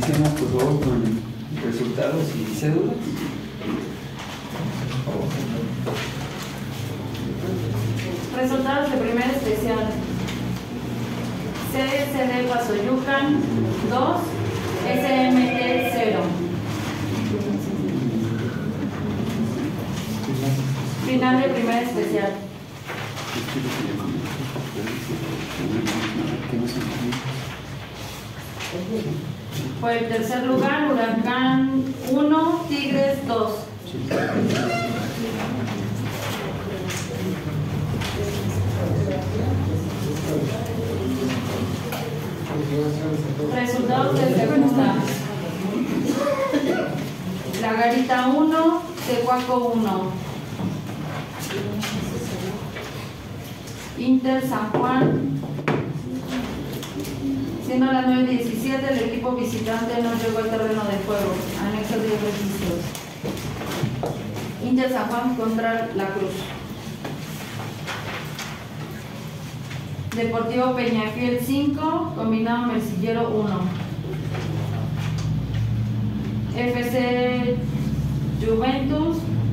Iniciamos por favor con resultados y cédulas. Resultados de primer especial. CSD Pasoyucan 2, SMT 0. Final de primer especial. Por el tercer lugar, Huracán 1, Tigres 2. Resultados de segunda. La Garita 1, Tehuaco 1. Inter San Juan. Siendo las 9:17, el equipo visitante no llegó al terreno de juego. Anexo de registros. Inter San Juan contra La Cruz. Deportivo Peñafiel 5, Combinado Mercillero 1. FC Juventus.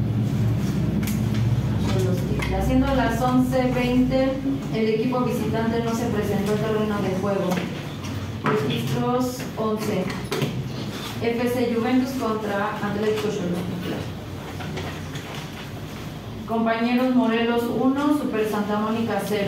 Haciendo las 11:20, el equipo visitante no se presentó al terreno de juego. Registros 11. FC Juventus contra Atlético Xolotl. Compañeros Morelos 1, Super Santa Mónica 0.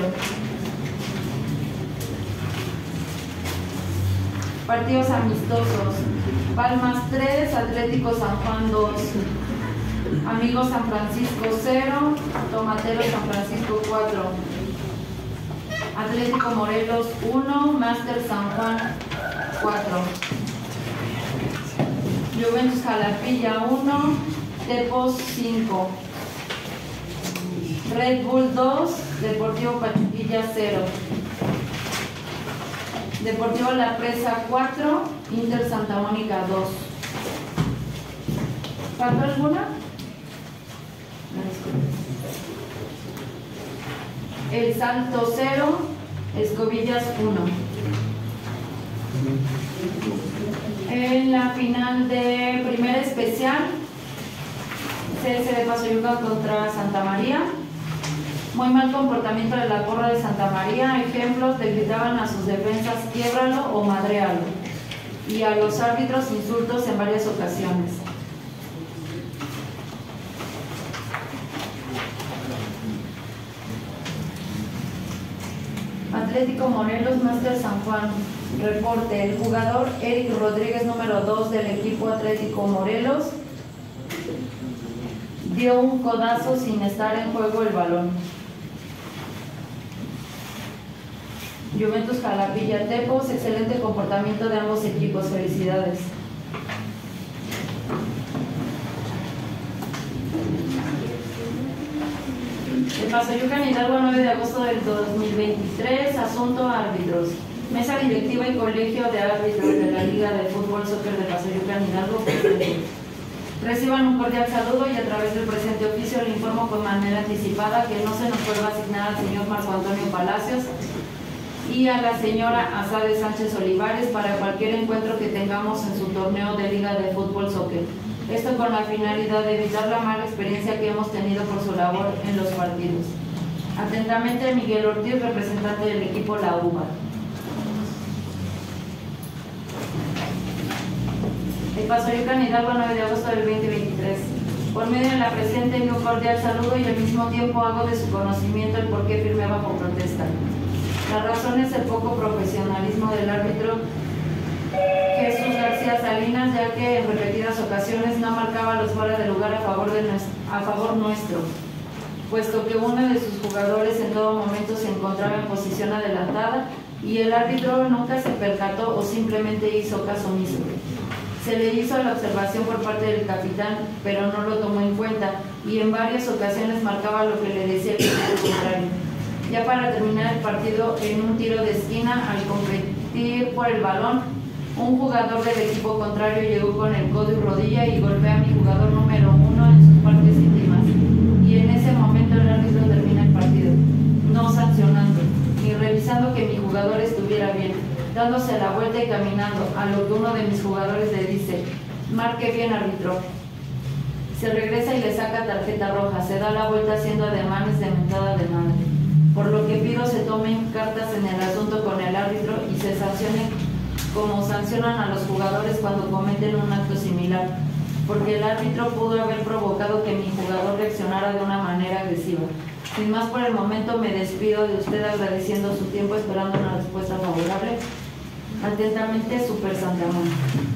Partidos amistosos. Palmas 3, Atlético San Juan 2. Amigos San Francisco 0, Tomateros San Francisco 4. Atlético Morelos 1, Master San Juan 4. Juventus Jalapilla 1, Tepos 5. Red Bull 2, Deportivo Pachuquilla 0. Deportivo La Presa 4, Inter Santa Mónica 2. ¿Faltó alguna? El Salto 0, Escobillas 1. En la final de primer especial, CSD Pasoyucan contra Santa María. Muy mal comportamiento de la porra de Santa María. Ejemplos: le gritaban a sus defensas "quiébralo" o "madréalo", y a los árbitros insultos en varias ocasiones. Atlético Morelos, Master San Juan. Reporte: el jugador Eric Rodríguez, número 2 del equipo Atlético Morelos, dio un codazo sin estar en juego el balón. Juventus Jalapilla Tepos, excelente comportamiento de ambos equipos, felicidades. El Pasoyucan Hidalgo, 9 de agosto del 2023, asunto árbitros. Mesa directiva y colegio de árbitros de la Liga de Fútbol Soccer de Pasoyucan Hidalgo. Reciban un cordial saludo y a través del presente oficio le informo con manera anticipada que no se nos vuelva a asignar al señor Marco Antonio Palacios y a la señora Azade Sánchez Olivares para cualquier encuentro que tengamos en su torneo de Liga de Fútbol Soccer. Esto con la finalidad de evitar la mala experiencia que hemos tenido por su labor en los partidos. Atentamente, Miguel Ortiz, representante del equipo La Uva. El Pasoyucan Hidalgo, 9 de agosto del 2023. Por medio de la presente envío un cordial saludo y al mismo tiempo hago de su conocimiento el por qué firmé bajo protesta. La razón es el poco profesionalismo del árbitro Jesús García Salinas, ya que en repetidas ocasiones no marcaba los fuera de lugar a favor nuestro, puesto que uno de sus jugadores en todo momento se encontraba en posición adelantada y el árbitro nunca se percató o simplemente hizo caso omiso. Se le hizo la observación por parte del capitán, pero no lo tomó en cuenta y en varias ocasiones marcaba lo que le decía el equipo contrario. Ya para terminar el partido, en un tiro de esquina, al competir por el balón, un jugador del equipo contrario llegó con el codo y rodilla y golpea a mi jugador número 1 en sus partes íntimas. Y en ese momento el árbitro termina el partido, no sancionando, ni revisando que mi jugador estuviera bien, dándose la vuelta y caminando, a lo que uno de mis jugadores le dice: marque bien, árbitro. Se regresa y le saca tarjeta roja, se da la vuelta haciendo ademanes de mentada de madre. Por lo que pido se tomen cartas en el asunto con el árbitro y se sancionen como sancionan a los jugadores cuando cometen un acto similar, porque el árbitro pudo haber provocado que mi jugador reaccionara de una manera agresiva. Sin más por el momento, me despido de usted agradeciendo su tiempo, esperando una respuesta favorable. Atentamente, Super Santamón.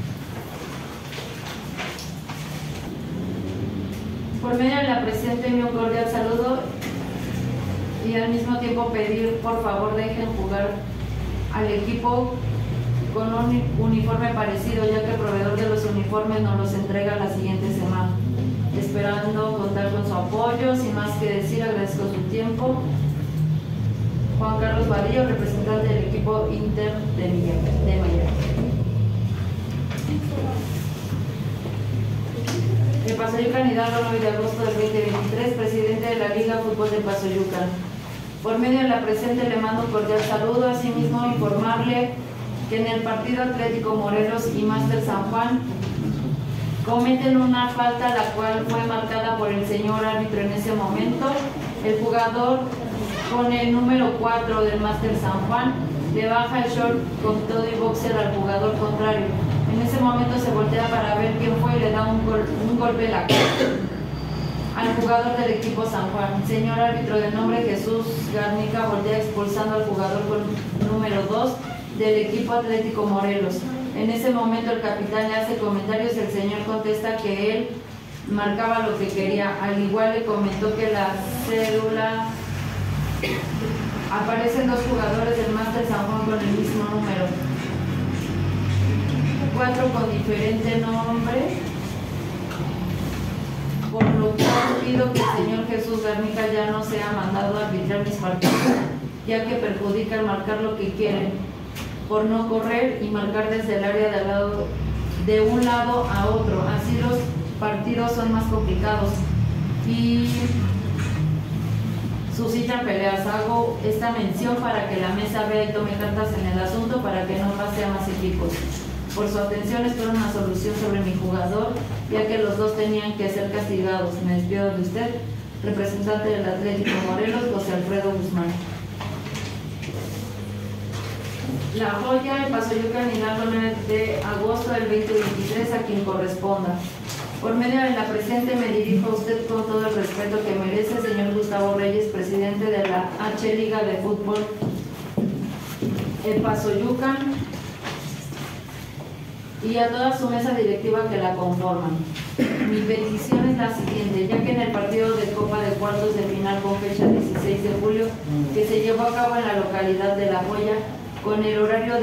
Por medio de la presente, envío un cordial saludo y al mismo tiempo pedir, por favor, dejen jugar al equipo con un uniforme parecido, ya que el proveedor de los uniformes nos los entrega la siguiente semana. Esperando contar con su apoyo, sin más que decir, agradezco su tiempo. Juan Carlos Vadillo, representante del equipo Inter de Miami. El Pasoyucan Hidalgo, 9 de agosto del 2023, presidente de la Liga Fútbol de Pasoyucan. Por medio de la presente le mando un cordial saludo, asimismo informarle que en el partido Atlético Morelos y Máster San Juan cometen una falta, la cual fue marcada por el señor árbitro en ese momento. El jugador con el número 4 del Máster San Juan le baja el short con todo y boxer al jugador contrario. En ese momento se voltea para ver quién fue y le da un golpe en la cara al jugador del equipo San Juan. Señor árbitro de nombre Jesús Garnica voltea expulsando al jugador con número 2 del equipo Atlético Morelos. En ese momento el capitán le hace comentarios y el señor contesta que él marcaba lo que quería. Al igual le comentó que la cédula aparecen 2 jugadores del Máster San Juan con el mismo número, 4 con diferente nombre, por lo cual pido que el señor Jesús Garnica ya no sea mandado a arbitrar mis partidos, ya que perjudica al marcar lo que quieren, por no correr y marcar desde el área de al lado, de un lado a otro. Así los partidos son más complicados y suscitan peleas. Hago esta mención para que la mesa vea y tome cartas en el asunto para que no pase a más equipos. Por su atención espero una solución sobre mi jugador, ya que los dos tenían que ser castigados. Me despido de usted, representante del Atlético Morelos, José Alfredo Guzmán. La Joya, el Pasoyucan Hidalgo, 9 de agosto del 2023, a quien corresponda. Por medio de la presente me dirijo a usted con todo el respeto que merece, señor Gustavo Reyes, presidente de la H Liga de Fútbol, el Pasoyucan, y a toda su mesa directiva que la conforman. Mi petición es la siguiente, ya que en el partido de Copa de Cuartos de Final con fecha 16 de julio, que se llevó a cabo en la localidad de La Joya, con el horario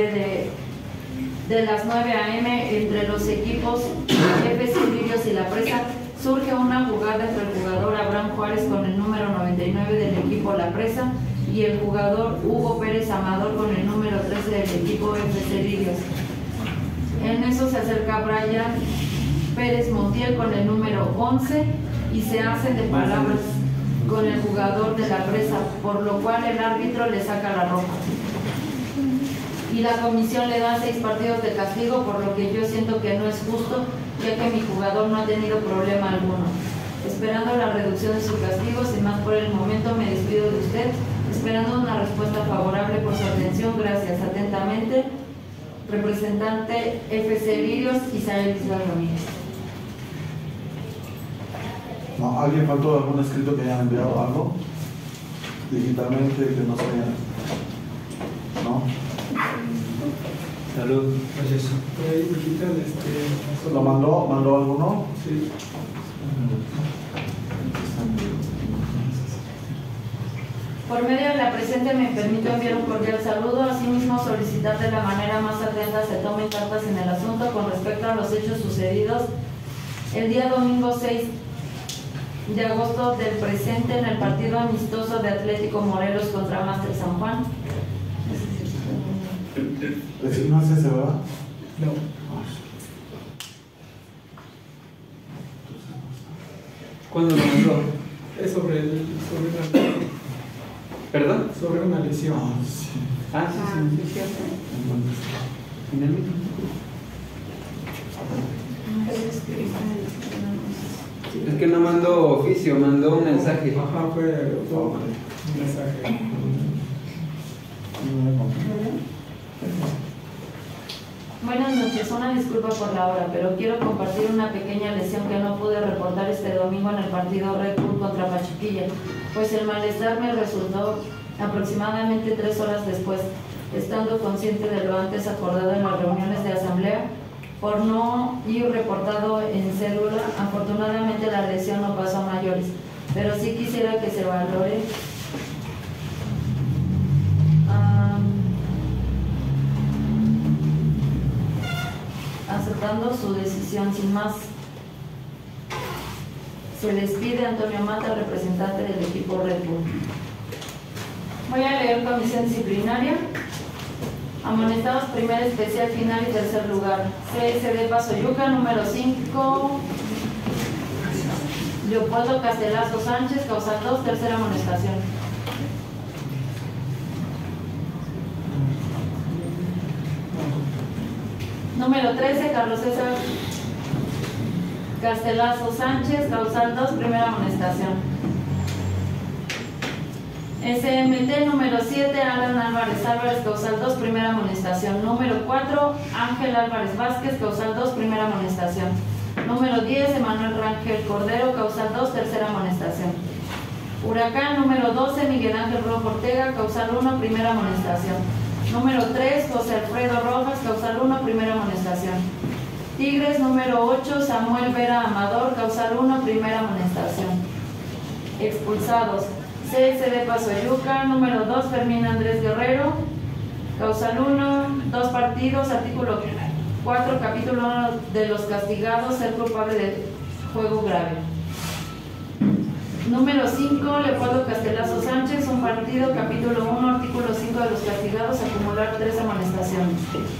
de las 9 a.m. entre los equipos FC Lirios y La Presa, surge una jugada entre el jugador Abraham Juárez con el número 99 del equipo La Presa y el jugador Hugo Pérez Amador con el número 13 del equipo FC Lirios. En eso se acerca Brian Pérez Montiel con el número 11 y se hacen de palabras con el jugador de La Presa, por lo cual el árbitro le saca la roja. Y la comisión le da 6 partidos de castigo, por lo que yo siento que no es justo, ya que mi jugador no ha tenido problema alguno. Esperando la reducción de su castigo, sin más por el momento me despido de usted, esperando una respuesta favorable por su atención. Gracias. Atentamente, representante FC Lirios, Isael Isabel Ramírez. No, ¿alguien faltó algún escrito que hayan enviado algo? Digitalmente que no se haya... ¿No? Salud. Gracias. ¿Lo mandó alguno? Sí. Por medio de la presente me permito enviar un cordial saludo, asimismo solicitar de la manera más atenta se tomen cartas en el asunto con respecto a los hechos sucedidos el día domingo 6 de agosto del presente en el partido amistoso de Atlético Morelos contra Máster San Juan. No es ese, ¿verdad? No. ¿Cuándo lo mandó? Es sobre ¿Perdón? Sobre una lesión. Sí. Ah, sí, sí, sí. En el mismo. Es que no mandó oficio, mandó un mensaje. Ajá, fue un mensaje. Buenas noches, una disculpa por la hora, pero quiero compartir una pequeña lesión que no pude reportar este domingo en el partido Red Bull contra Pachuquilla, pues el malestar me resultó aproximadamente 3 horas después, estando consciente de lo antes acordado en las reuniones de asamblea, por no ir reportado en célula. Afortunadamente la lesión no pasó a mayores, pero sí quisiera que se valore aceptando su decisión. Sin más, se les pide Antonio Mata, representante del equipo Red Bull. Voy a leer comisión disciplinaria. Amonestados primer especial, final y tercer lugar. CSD Pasoyuca, número 5, Leopoldo Castelazo Sánchez, causal 2, tercera amonestación. Número 13, Carlos César Castelazo Sánchez, causal 2, primera amonestación. SMT número 7, Alan Álvarez Álvarez, causal 2, primera amonestación. Número 4, Ángel Álvarez Vázquez, causal 2, primera amonestación. Número 10, Emanuel Rangel Cordero, causal 2, tercera amonestación. Huracán número 12, Miguel Ángel Rojo Ortega, causal 1, primera amonestación. Número 3, José Alfredo Rojas, causal 1, primera amonestación. Tigres número 8, Samuel Vera Amador, causal 1, primera amonestación. Expulsados: CSD Pasoyuca, número 2, Fermín Andrés Guerrero, causal 1, 2 partidos, artículo 4, capítulo 1 de los castigados, ser culpable de juego grave. Número 5, Leopoldo Castelazo Sánchez, un partido, capítulo 1, artículo 5 de los castigados, acumular 3 amonestaciones.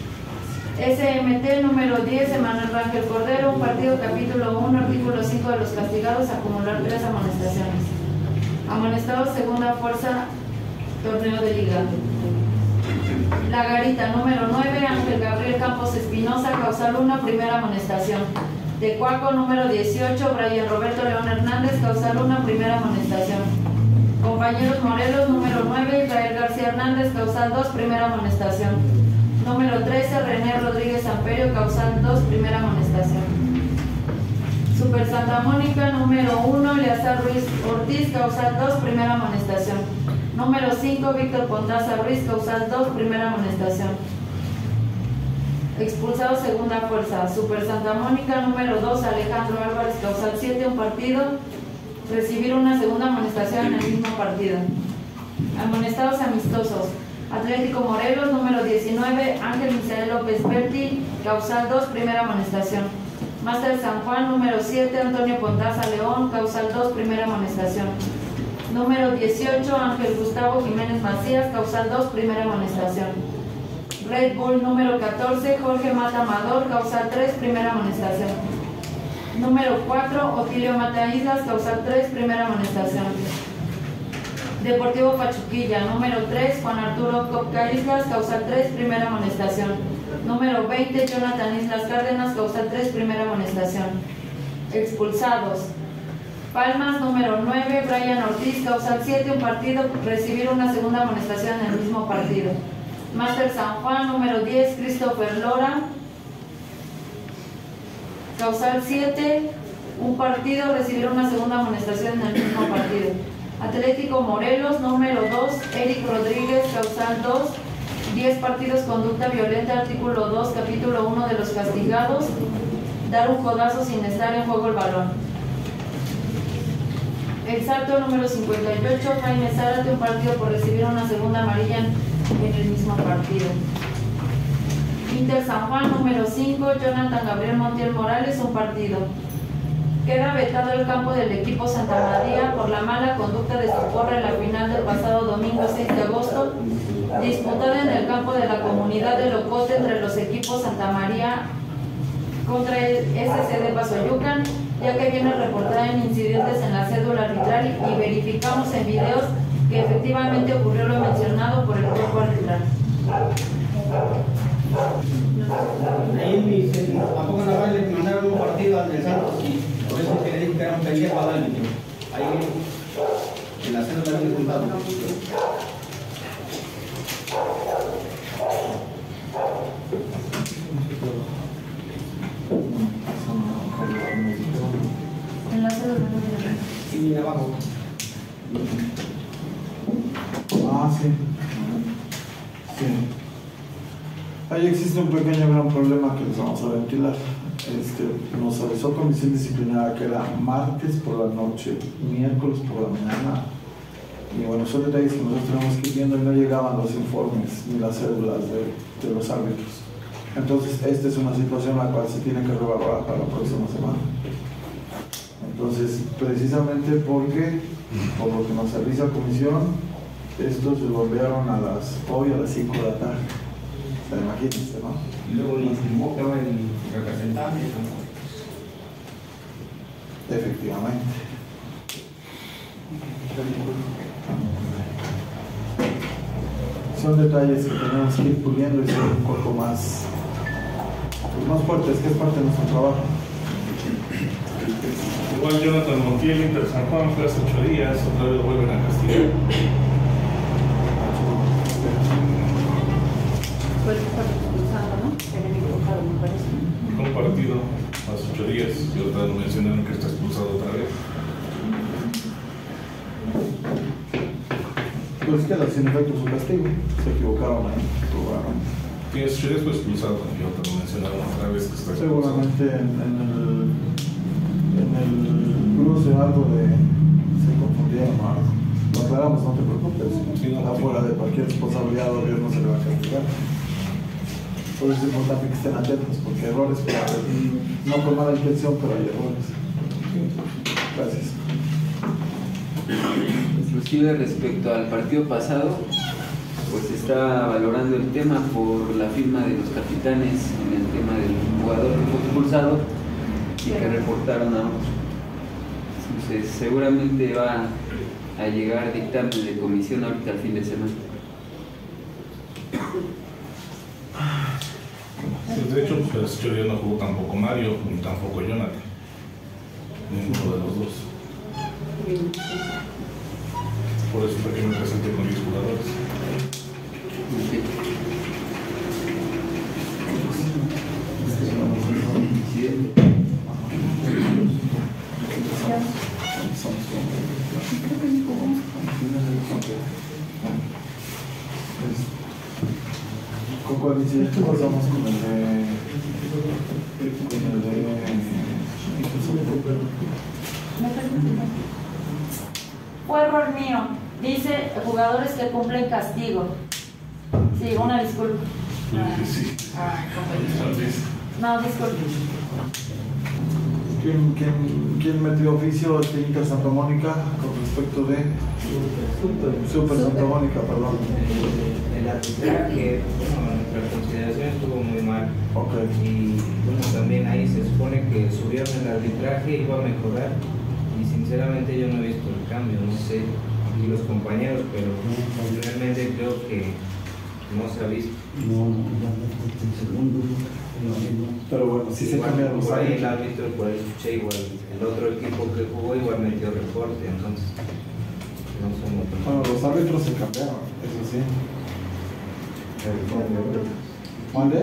SMT número 10, Emanuel Rangel Cordero, un partido, capítulo 1, artículo 5 de los castigados, acumular 3 amonestaciones. Amonestados segunda fuerza, torneo de liga. La Garita número 9, Ángel Gabriel Campos Espinosa, causal 1, primera amonestación. Tecuaco número 18, Brian Roberto León Hernández, causal 1, primera amonestación. Compañeros Morelos número 9, Israel García Hernández, causal 2, primera amonestación. Número 13, René Rodríguez Amperio, causal 2, primera amonestación. Super Santa Mónica número 1, Eleazar Ruiz Ortiz, causal 2, primera amonestación. Número 5, Víctor Pontaza Ruiz, causal 2, primera amonestación. Expulsado segunda fuerza: Super Santa Mónica número 2, Alejandro Álvarez, causal 7, un partido, recibir una segunda amonestación en el mismo partido. Amonestados amistosos: Atlético Morelos número 19, Ángel Misael López Berti, causal 2, primera amonestación. Máster San Juan número 7, Antonio Pontaza León, causal 2, primera amonestación. Número 18, Ángel Gustavo Jiménez Macías, causal 2, primera amonestación. Red Bull número 14, Jorge Mata Amador, causal 3, primera amonestación. Número 4, Otilio Mata Islas, causal 3, primera amonestación. Deportivo Pachuquilla número 3, Juan Arturo Copca Islas, causal 3, primera amonestación. Número 20, Jonathan Islas Cárdenas, causal 3, primera amonestación. Expulsados: Palmas número 9, Brian Ortiz, causal 7, un partido, recibir una segunda amonestación en el mismo partido. Máster San Juan número 10, Christopher Lora, causal 7, un partido, recibir una segunda amonestación en el mismo partido. Atlético Morelos número 2, Eric Rodríguez, causal 2, 10 partidos, conducta violenta, artículo 2, capítulo 1 de los castigados, dar un codazo sin estar en juego el balón. Exalto número 58, Jaime Zárate, un partido, por recibir una segunda amarilla en el mismo partido. Inter San Juan número 5, Jonathan Gabriel Montiel Morales, un partido. Queda vetado el campo del equipo Santa María por la mala conducta de su porra en la final del pasado domingo 6 de agosto, disputada en el campo de la comunidad de Locote entre los equipos Santa María contra el SCD Pasoyucan, ya que viene reportada en incidentes en la cédula arbitral y verificamos en videos que efectivamente ocurrió lo mencionado por el cuerpo arbitral. Ahí dice, ¿a poco no vale mandaron un partido al de Santos? Y por eso que le dije que era un pendejo al árbitro. Ahí en la cena también juntado. Enlace de Y mira abajo. Ah, sí. Sí. Ahí existe un pequeño gran problema que les vamos a ventilar. Nos avisó comisión disciplinaria que era martes por la noche, miércoles por la mañana. Y bueno, son detalles que nosotros tenemos que ir viendo y no llegaban los informes ni las cédulas de los árbitros. Entonces, esta es una situación la cual se tiene que reevaluar para la próxima semana. Entonces, precisamente porque, por lo que nos avisa la comisión, estos se lo enviaron hoy a las 5 de la tarde. O sea, imagínense, ¿no? Y luego le informó que va el representante. Efectivamente. Son detalles que tenemos que ir puliendo y ser un poco más fuertes, que es parte de nuestro trabajo. Igual Jonathan Montiel, Inter San Juan, fue hace 8 días, otra vez lo vuelven a castigar. Fue expulsado, ¿no? Se habían equivocado, me parece. Fue un partido hace 8 días y otra vez mencionaron que está expulsado otra vez. Pues queda sin efecto su castigo. Se equivocaron ahí, probaron. Sí, hace 8 días fue expulsado y otra lo mencionaron otra vez que está expulsado. Seguramente en el cruce algo se confundieron o algo. Lo aclaramos, no te preocupes. Sí, no, Está fuera de cualquier responsabilidad del gobierno, se le va a castigar. Por eso es importante que estén atentos, porque errores puede haber. No con mala intención, pero hay errores. Gracias. Inclusive respecto al partido pasado, pues se está valorando el tema por la firma de los capitanes en el tema del jugador que fue expulsado y que reportaron a otros. Entonces seguramente va a llegar dictamen de comisión ahorita al fin de semana. Sí, de hecho, pues hace 8 días no jugó tampoco Mario, ni tampoco Jonathan. Ninguno de los dos. Por eso fue que me presenté con 10 jugadores. ¿Con cuál incidente pasamos con el de... Fue error mío. Dice jugadores que cumplen castigo. Sí, una disculpa. Sí. No, disculpe. ¿Quién metió oficio Inter Santa Mónica con respecto de Super Santa Mónica, perdón? El arbitraje, bueno, nuestra consideración estuvo muy mal. Ok. Y bueno, también ahí se supone que subieron el arbitraje, iba a mejorar. Y sinceramente yo no he visto el cambio, no sé, y los compañeros, pero realmente creo que no se ha visto. Pero bueno, sí se Igual, cambiaron los por ahí el árbitros. árbitro, por ahí escuché igual, el otro equipo que jugó igual metió reporte, entonces no somos Bueno, los árbitros se cambiaron, eso sí. ¿Mande?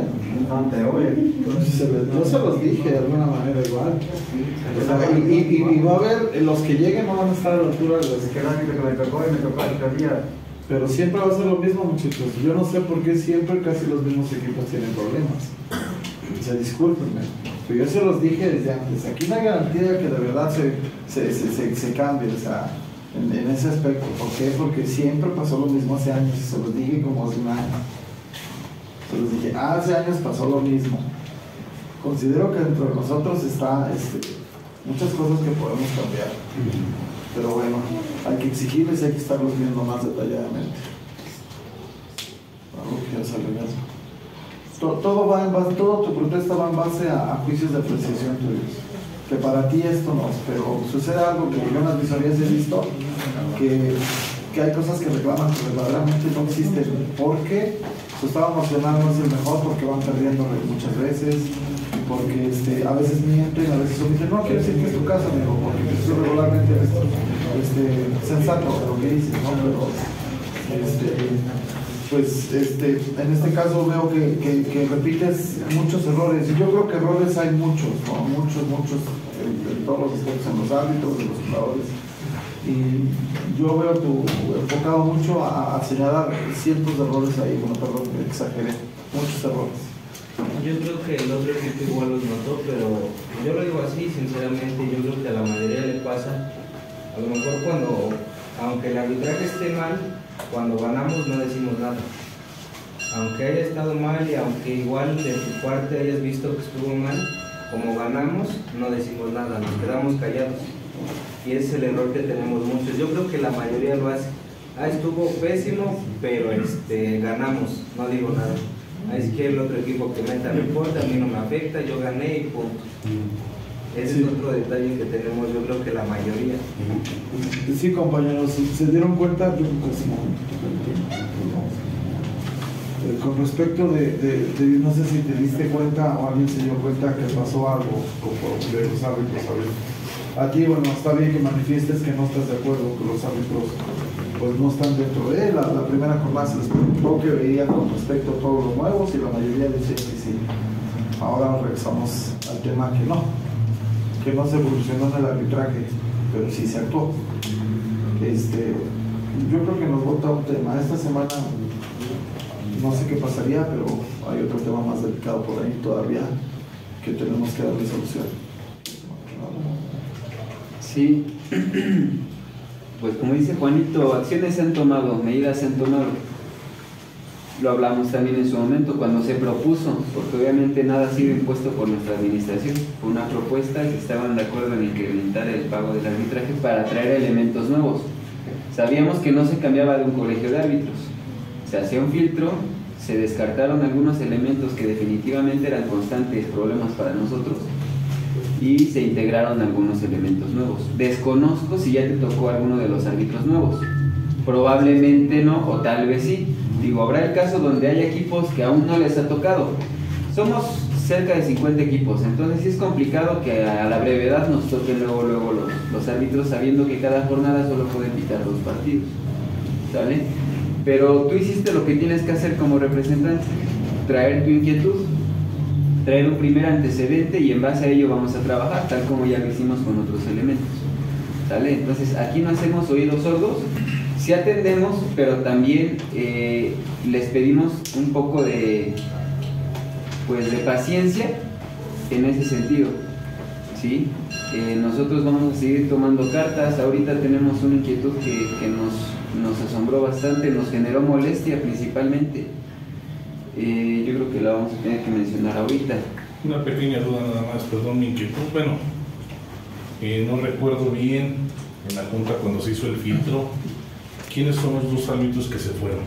Yo se los dije de alguna manera igual. O sea, y va a haber, los que lleguen no van a estar a la altura de los que me tocó y me tocó el día. Pero siempre va a ser lo mismo, muchachos. Yo no sé por qué siempre casi los mismos equipos tienen problemas. O sea, discúlpenme. Pero yo se los dije desde antes. Aquí no hay garantía de que de verdad se cambie, o sea, en ese aspecto. ¿Por qué? Porque siempre pasó lo mismo hace años. Se los dije como hace un año. Se los dije, hace años pasó lo mismo. Considero que dentro de nosotros está muchas cosas que podemos cambiar. Pero bueno, hay que exigirles y hay que estarlos viendo más detalladamente. Algo que ya salió ya. Todo va en base, toda tu protesta va en base a juicios de apreciación tuyos. Que para ti esto no, pero sucede algo que yo en las visorías he visto, que que hay cosas que reclaman que verdaderamente no existen, porque su estado emocional no es el mejor, porque van perdiendo muchas veces, porque a veces mienten, a veces omiten. No quiero decir que es tu caso, amigo, porque tú regularmente eres sensato de lo que dices, ¿no? Pero pues en este caso veo que repites muchos errores, y yo creo que errores hay muchos, ¿no? Muchos en todos los aspectos, en los árbitros, en los jugadores, y yo veo enfocado mucho a señalar cientos de errores ahí. Bueno, perdón, exageré, muchos errores. Yo creo que el otro equipo igual los notó, pero yo lo digo así, sinceramente, yo creo que a la mayoría le pasa, a lo mejor aunque el arbitraje esté mal, cuando ganamos no decimos nada. Aunque haya estado mal y aunque igual de tu parte hayas visto que estuvo mal, como ganamos no decimos nada, nos quedamos callados. Y ese es el error que tenemos muchos. Yo creo que la mayoría lo hace. Estuvo pésimo, pero ganamos, no digo nada. Es que el otro equipo que meta reporte, a mí no me afecta, yo gané y punto. Ese es otro detalle que tenemos, yo creo que la mayoría. Sí, compañeros, ¿se dieron cuenta? Yo creo que es con respecto no sé si te diste cuenta o alguien se dio cuenta que pasó algo de los árbitros. A ti, bueno, está bien que manifiestes que no estás de acuerdo, que los árbitros pues no están dentro de la primera jornada. Se les preguntó que veía con respecto a todos los nuevos y la mayoría decía que sí. Ahora regresamos al tema que no se evolucionó en el arbitraje, pero sí se actuó. Yo creo que nos vota un tema. Esta semana no sé qué pasaría, pero hay otro tema más delicado por ahí todavía que tenemos que darle solución. Sí, pues como dice Juanito, acciones se han tomado, medidas se han tomado. Lo hablamos también en su momento cuando se propuso, porque obviamente nada ha sido impuesto por nuestra administración. Fue una propuesta y estaban de acuerdo en incrementar el pago del arbitraje para traer elementos nuevos. Sabíamos que no se cambiaba de un colegio de árbitros, se hacía un filtro, se descartaron algunos elementos que definitivamente eran constantes problemas para nosotros y se integraron algunos elementos nuevos. Desconozco si ya te tocó alguno de los árbitros nuevos, probablemente no, o tal vez sí. Digo, habrá el caso donde hay equipos que aún no les ha tocado. Somos cerca de 50 equipos, entonces sí es complicado que a la brevedad nos toquen luego los árbitros, sabiendo que cada jornada solo pueden pitar 2 partidos, ¿sale? Pero tú hiciste lo que tienes que hacer como representante, traer tu inquietud, traer un primer antecedente y en base a ello vamos a trabajar, tal como ya lo hicimos con otros elementos, ¿sale? Entonces aquí no hacemos oídos sordos, sí atendemos, pero también les pedimos un poco de paciencia en ese sentido, ¿sí? Nosotros vamos a seguir tomando cartas. Ahorita tenemos una inquietud que nos asombró bastante, nos generó molestia principalmente. Yo creo que la vamos a tener que mencionar ahorita. Una pequeña duda nada más, perdón, mi inquietud. Bueno, no recuerdo bien en la junta cuando se hizo el filtro, ¿quiénes son los 2 árbitros que se fueron?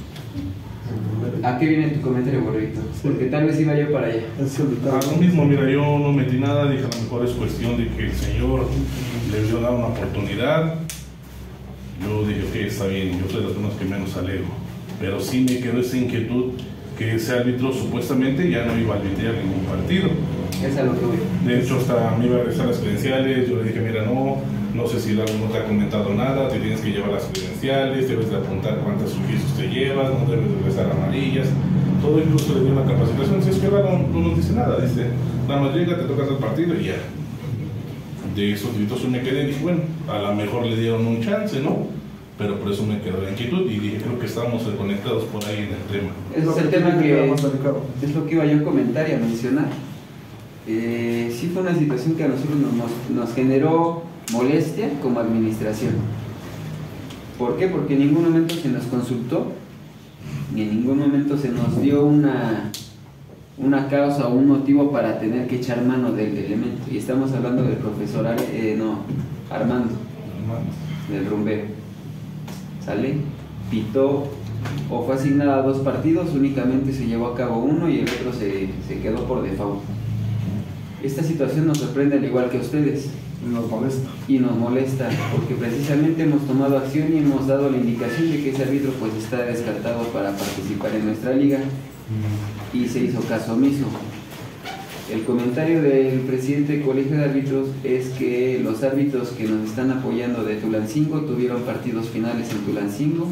¿A qué viene tu comentario, Borrito? Porque tal vez iba yo para allá. Lo mismo, mira, yo no metí nada, dije a lo mejor es cuestión de que el señor le dio dar una oportunidad. Yo dije, ok, está bien, yo soy de las personas que menos alego, pero sí me quedó esa inquietud que ese árbitro supuestamente ya no iba a arbitrar ningún partido. Esa es lo que voy. De hecho, hasta me iba a regresar las credenciales. Yo le dije, mira, no sé si el árbitro no te ha comentado nada, te tienes que llevar las credenciales, debes de apuntar cuántas suficientes te llevas, no debes de regresar amarillas. Todo incluso le dio una capacitación. Si es que ahora no nos dice nada, dice, nada más llega, te tocas el partido y ya. De esos gritos me quedé y dije, bueno, a lo mejor le dieron un chance, ¿no? Pero por eso me quedó la inquietud y dije, creo que estábamos conectados por ahí en el tema. Ese es el tema es lo que iba yo a comentar y a mencionar. Sí fue una situación que a nosotros nos generó molestia como administración. ¿Por qué? Porque en ningún momento se nos consultó, ni en ningún momento se nos dio una causa o un motivo para tener que echar mano del elemento. Y estamos hablando del profesor Armando, del rumbero. ¿Sale? Pitó o fue asignado a 2 partidos, únicamente se llevó a cabo uno y el otro se quedó por default. Esta situación nos sorprende al igual que a ustedes. Y nos molesta. y nos molesta, porque precisamente hemos tomado acción y hemos dado la indicación de que ese árbitro pues está descartado para participar en nuestra liga y se hizo caso omiso. El comentario del presidente del Colegio de Árbitros es que los árbitros que nos están apoyando de Tulancingo tuvieron partidos finales en Tulancingo,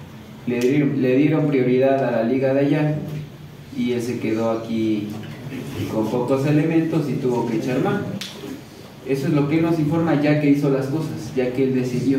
le dieron prioridad a la liga de allá y él se quedó aquí con pocos elementos y tuvo que echar mano. Eso es lo que él nos informa ya que hizo las cosas, ya que él decidió.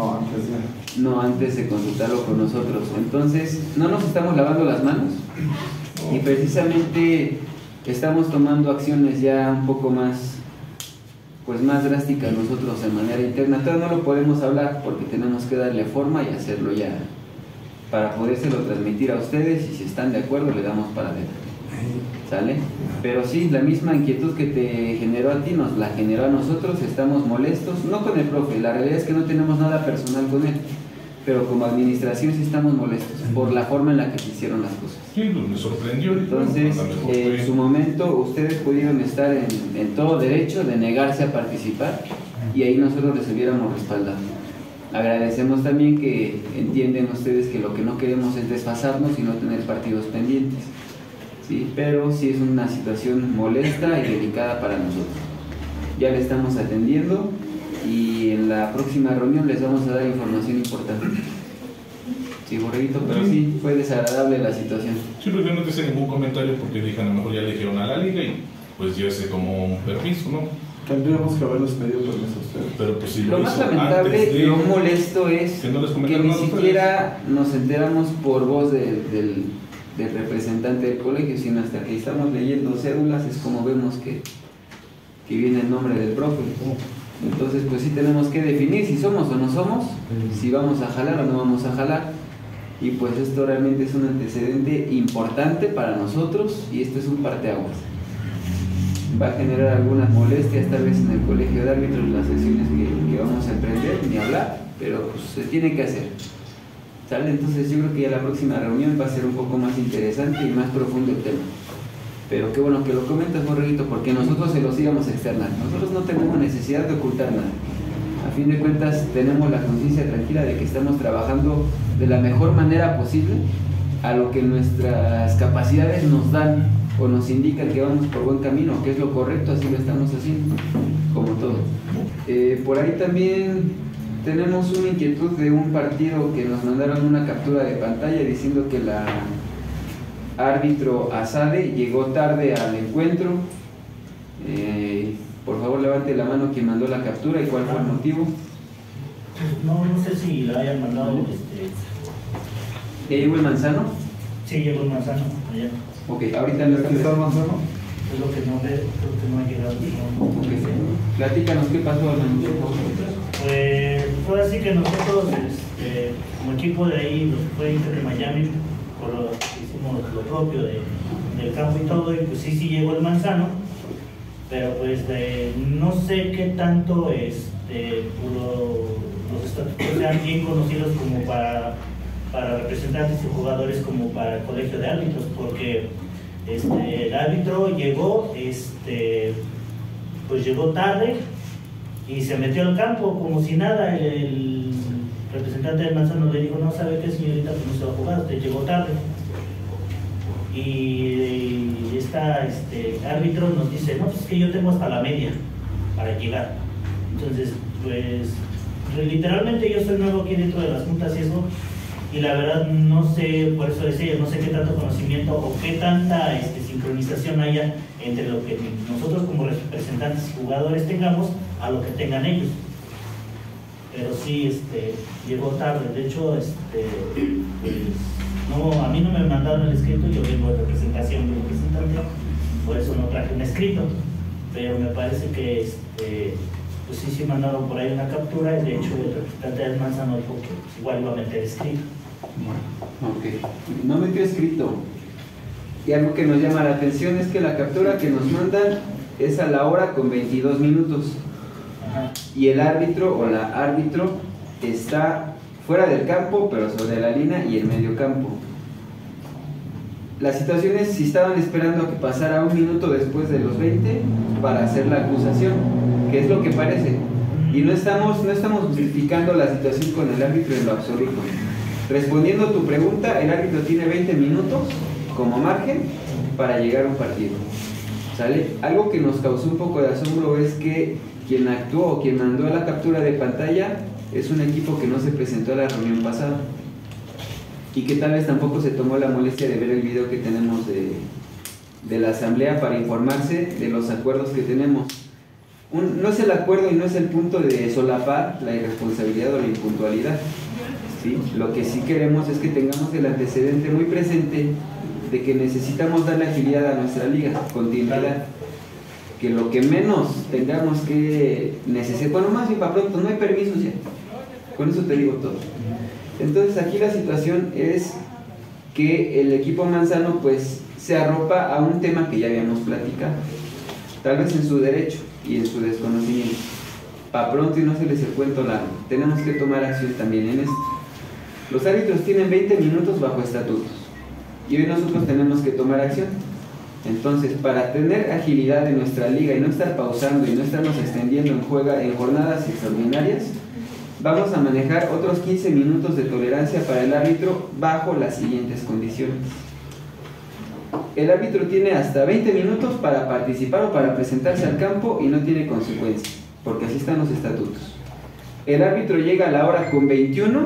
No antes de consultarlo con nosotros. Entonces, no nos estamos lavando las manos y precisamente estamos tomando acciones ya un poco más, pues más drásticas nosotros de manera interna. Todavía no lo podemos hablar porque tenemos que darle forma y hacerlo ya para podérselo transmitir a ustedes y si están de acuerdo le damos para adelante. ¿Sale? Pero sí, la misma inquietud que te generó a ti nos la generó a nosotros, estamos molestos, no con el profe, la realidad es que no tenemos nada personal con él, pero como administración sí estamos molestos por la forma en la que se hicieron las cosas. Sí, pues me sorprendió. Entonces, en su momento ustedes pudieron estar en todo derecho de negarse a participar y ahí nosotros les hubiéramos respaldado. Agradecemos también que entienden ustedes que lo que no queremos es desfasarnos y no tener partidos pendientes. ¿Sí? Pero sí es una situación molesta y delicada para nosotros. Ya le estamos atendiendo y en la próxima reunión les vamos a dar información importante. Sí, Borreguito, pero sí fue desagradable la situación. Sí, pero yo no te hice ningún comentario porque dije, a lo mejor ya le dijeron a la liga y pues ya sé como un permiso, ¿no? Tendríamos que haberles pedido permiso a ustedes. Pero pues si lo más lamentable y lo molesto es que, no les que ni siquiera nos enteramos por voz del representante del colegio, sino hasta que estamos leyendo cédulas es como vemos que viene el nombre del profe. Entonces pues sí tenemos que definir si somos o no somos, si vamos a jalar o no vamos a jalar, y pues esto realmente es un antecedente importante para nosotros y esto es un parteaguas. Va a generar algunas molestias tal vez en el colegio de árbitros en las sesiones que vamos a emprender, ni hablar, pero pues se tiene que hacer. ¿Sale? Entonces yo creo que ya la próxima reunión va a ser un poco más interesante y más profundo el tema. Pero qué bueno que lo comentas, Borreguito, porque nosotros se los íbamos a externar. Nosotros no tenemos necesidad de ocultar nada. A fin de cuentas tenemos la conciencia tranquila de que estamos trabajando de la mejor manera posible a lo que nuestras capacidades nos dan o nos indican que vamos por buen camino, que es lo correcto, así lo estamos haciendo, como todo. Por ahí también tenemos una inquietud de un partido que nos mandaron una captura de pantalla diciendo que la árbitro Asade llegó tarde al encuentro. Por favor levante la mano quien mandó la captura y cuál fue el motivo. No sé si la hayan mandado. ¿Ya llegó el Manzano? Sí, llegó el Manzano allá. Ok, ahorita le ¿Está el Manzano? Es lo que no ha llegado. Okay. Platícanos qué pasó, hermano. Pues fue así que nosotros, como equipo de ahí, los que fue Inter de Miami, hicimos lo propio del campo y todo, y pues sí llegó el Manzano, pero pues no sé qué tanto los estatutos sean bien conocidos como para representantes y jugadores como para el colegio de árbitros, porque el árbitro llegó, pues llegó tarde y se metió al campo como si nada. El representante del Manzano le dijo, no sabe qué, señorita, pues no se va a jugar, usted llegó tarde. Y árbitro nos dice, no, pues es que yo tengo hasta la media para llegar. Entonces, pues literalmente yo soy nuevo aquí dentro de las juntas y eso, y la verdad no sé, por eso decía, no sé qué tanto conocimiento o qué tanta sincronización haya entre lo que nosotros como representantes y jugadores tengamos a lo que tengan ellos. Pero sí, llegó tarde. De hecho, pues, no, a mí no me mandaron el escrito, yo vengo de representación de representante, por eso no traje un escrito, pero me parece que pues sí mandaron por ahí una captura, y de hecho el representante del Manzano dijo que pues, igual iba a meter escrito. Ok, no metió escrito. Y algo que nos llama la atención es que la captura que nos mandan es a la hora con 22 minutos. Ajá. Y el árbitro o la árbitro está fuera del campo, pero sobre la línea y el medio campo. La situación es si estaban esperando a que pasara un minuto después de los 20 para hacer la acusación. que es lo que parece. Y no estamos justificando la situación con el árbitro en lo absoluto. Respondiendo a tu pregunta, el árbitro tiene 20 minutos como margen para llegar a un partido. ¿Sale? Algo que nos causó un poco de asombro es que quien actuó o quien mandó a la captura de pantalla es un equipo que no se presentó a la reunión pasada y que tal vez tampoco se tomó la molestia de ver el video que tenemos de la asamblea para informarse de los acuerdos que tenemos. No es el acuerdo y no es el punto de solapar la irresponsabilidad o la impuntualidad, ¿sí? Lo que sí queremos es que tengamos el antecedente muy presente de que necesitamos darle agilidad a nuestra liga, continuidad, que lo que menos tengamos que necesitar, bueno, más bien para pronto, no hay permisos ya, con eso te digo todo. Entonces aquí la situación es que el equipo Manzano pues se arropa a un tema que ya habíamos platicado, tal vez en su derecho y en su desconocimiento. Para pronto y no se les el cuento largo, tenemos que tomar acción también en esto. Los árbitros tienen 20 minutos bajo estatutos y hoy nosotros tenemos que tomar acción. Entonces, para tener agilidad en nuestra liga y no estar pausando y no estarnos extendiendo en jornadas extraordinarias, vamos a manejar otros 15 minutos de tolerancia para el árbitro bajo las siguientes condiciones. El árbitro tiene hasta 20 minutos para participar o para presentarse al campo y no tiene consecuencias, porque así están los estatutos. El árbitro llega a la hora con 21,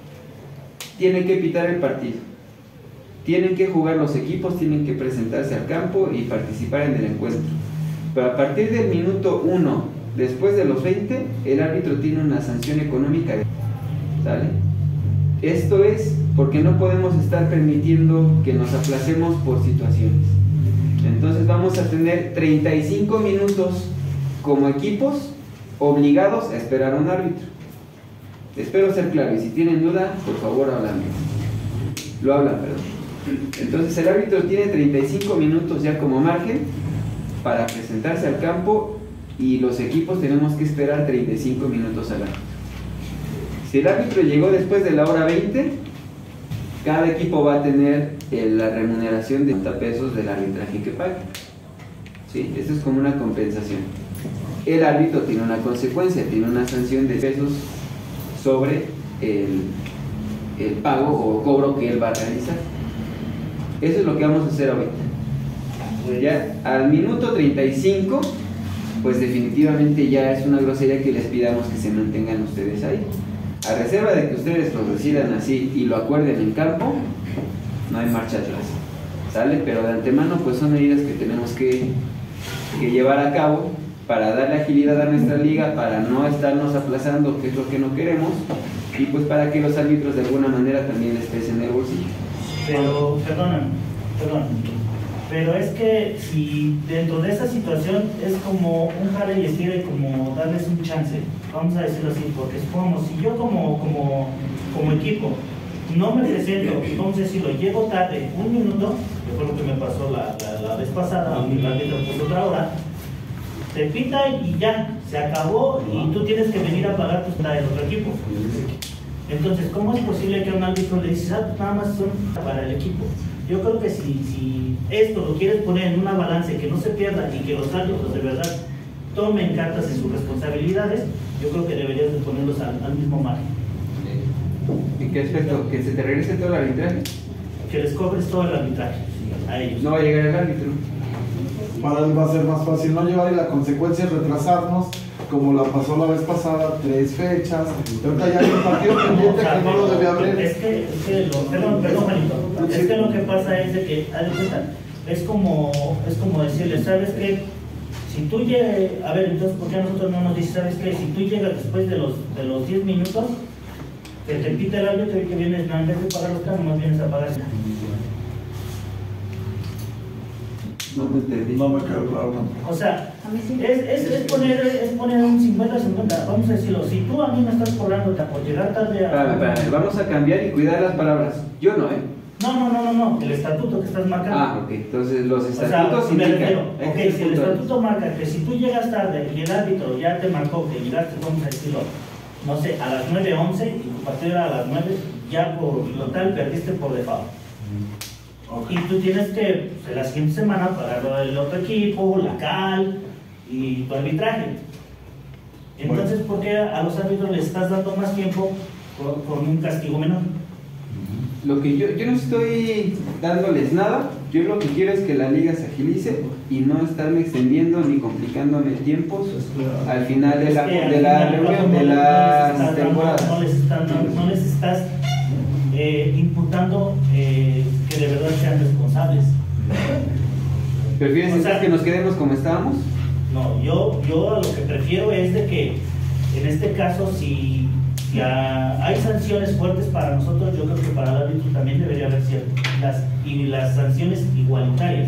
tiene que pitar el partido. Tienen que jugar los equipos, tienen que presentarse al campo y participar en el encuentro. Pero a partir del minuto 1, después de los 20, el árbitro tiene una sanción económica. ¿Sale? Esto es porque no podemos estar permitiendo que nos aplacemos por situaciones. Entonces vamos a tener 35 minutos como equipos obligados a esperar a un árbitro. Espero ser claro, y si tienen duda, por favor hablan. Lo hablan, perdón. Entonces el árbitro tiene 35 minutos ya como margen para presentarse al campo y los equipos tenemos que esperar 35 minutos al árbitro. Si el árbitro llegó después de la hora 20, cada equipo va a tener la remuneración de 30 pesos del arbitraje que pague. ¿Sí? Esto es como una compensación. El árbitro tiene una consecuencia, tiene una sanción de pesos sobre el pago o cobro que él va a realizar. Eso es lo que vamos a hacer ahorita. Ya al minuto 35, pues definitivamente ya es una grosería que les pidamos que se mantengan ustedes ahí. A reserva de que ustedes lo decidan así y lo acuerden en campo, no hay marcha atrás. ¿Sale? Pero de antemano pues son medidas que tenemos que llevar a cabo para darle agilidad a nuestra liga, para no estarnos aplazando, que es lo que no queremos, y pues para que los árbitros de alguna manera también les pesen el bolsillo. Pero, perdón, pero es que si dentro de esa situación es como un jale y estira y como darles un chance, vamos a decirlo así, porque supongamos, si yo como equipo no me presento, vamos a decirlo, llego tarde un minuto, que fue lo que me pasó la vez pasada, mi árbitro puso otra hora, te pita y ya, se acabó y tú tienes que venir a pagar tu entrada del otro equipo. Entonces, ¿cómo es posible que a un árbitro le dices, nada más son para el equipo? Yo creo que si esto lo quieres poner en una balanza y que no se pierda y que los árbitros de verdad tomen cartas en sus responsabilidades, yo creo que deberías de ponerlos al mismo margen. ¿En qué aspecto? ¿Que se te regrese todo el arbitraje? Que les cobres todo el arbitraje a ellos. No va a llegar el árbitro. Para él va a ser más fácil no llevar y la consecuencia es retrasarnos, como la pasó la vez pasada, 3 fechas. Ahorita ya hay un partido pendiente que no lo debe haber. Perdón, Juanito. Es que lo que pasa es de que, es como decirle, ¿sabes qué? Si tú llegas, a ver, entonces, ¿por qué a nosotros no nos dices, ¿sabes qué? Si tú llegas después de los 10 minutos, que te pita el árbitro y que vienes, en vez de pagar los carros, más vienes a pagar. No me quedó claro. O sea, es poner un 50-50, vamos a decirlo. Si tú a mí me estás cobrando por llegar tarde a... Vamos a cambiar y cuidar las palabras. Yo no, No, el estatuto que estás marcando. Ok, entonces los estatutos si el indican. estatuto marca que si tú llegas tarde y el árbitro ya te marcó que llegaste, vamos a decirlo, no sé, a las 9:11 y tu partido era a las 9, ya por lo tal perdiste por default. Okay. Y tú tienes que, la siguiente semana, pagar el otro equipo, la cal y tu arbitraje. Entonces, ¿por qué a los árbitros les estás dando más tiempo con un castigo menor? Lo que yo no estoy dándoles nada, yo lo que quiero es que la liga se agilice y no estarme extendiendo ni complicándome tiempos al final de la reunión de la temporada. No les estás imputando que de verdad sean responsables. ¿Prefieres que nos quedemos como estábamos? No, yo lo que prefiero es de que en este caso si hay sanciones fuertes para nosotros, yo creo que para el árbitro también debería haber las sanciones igualitarias.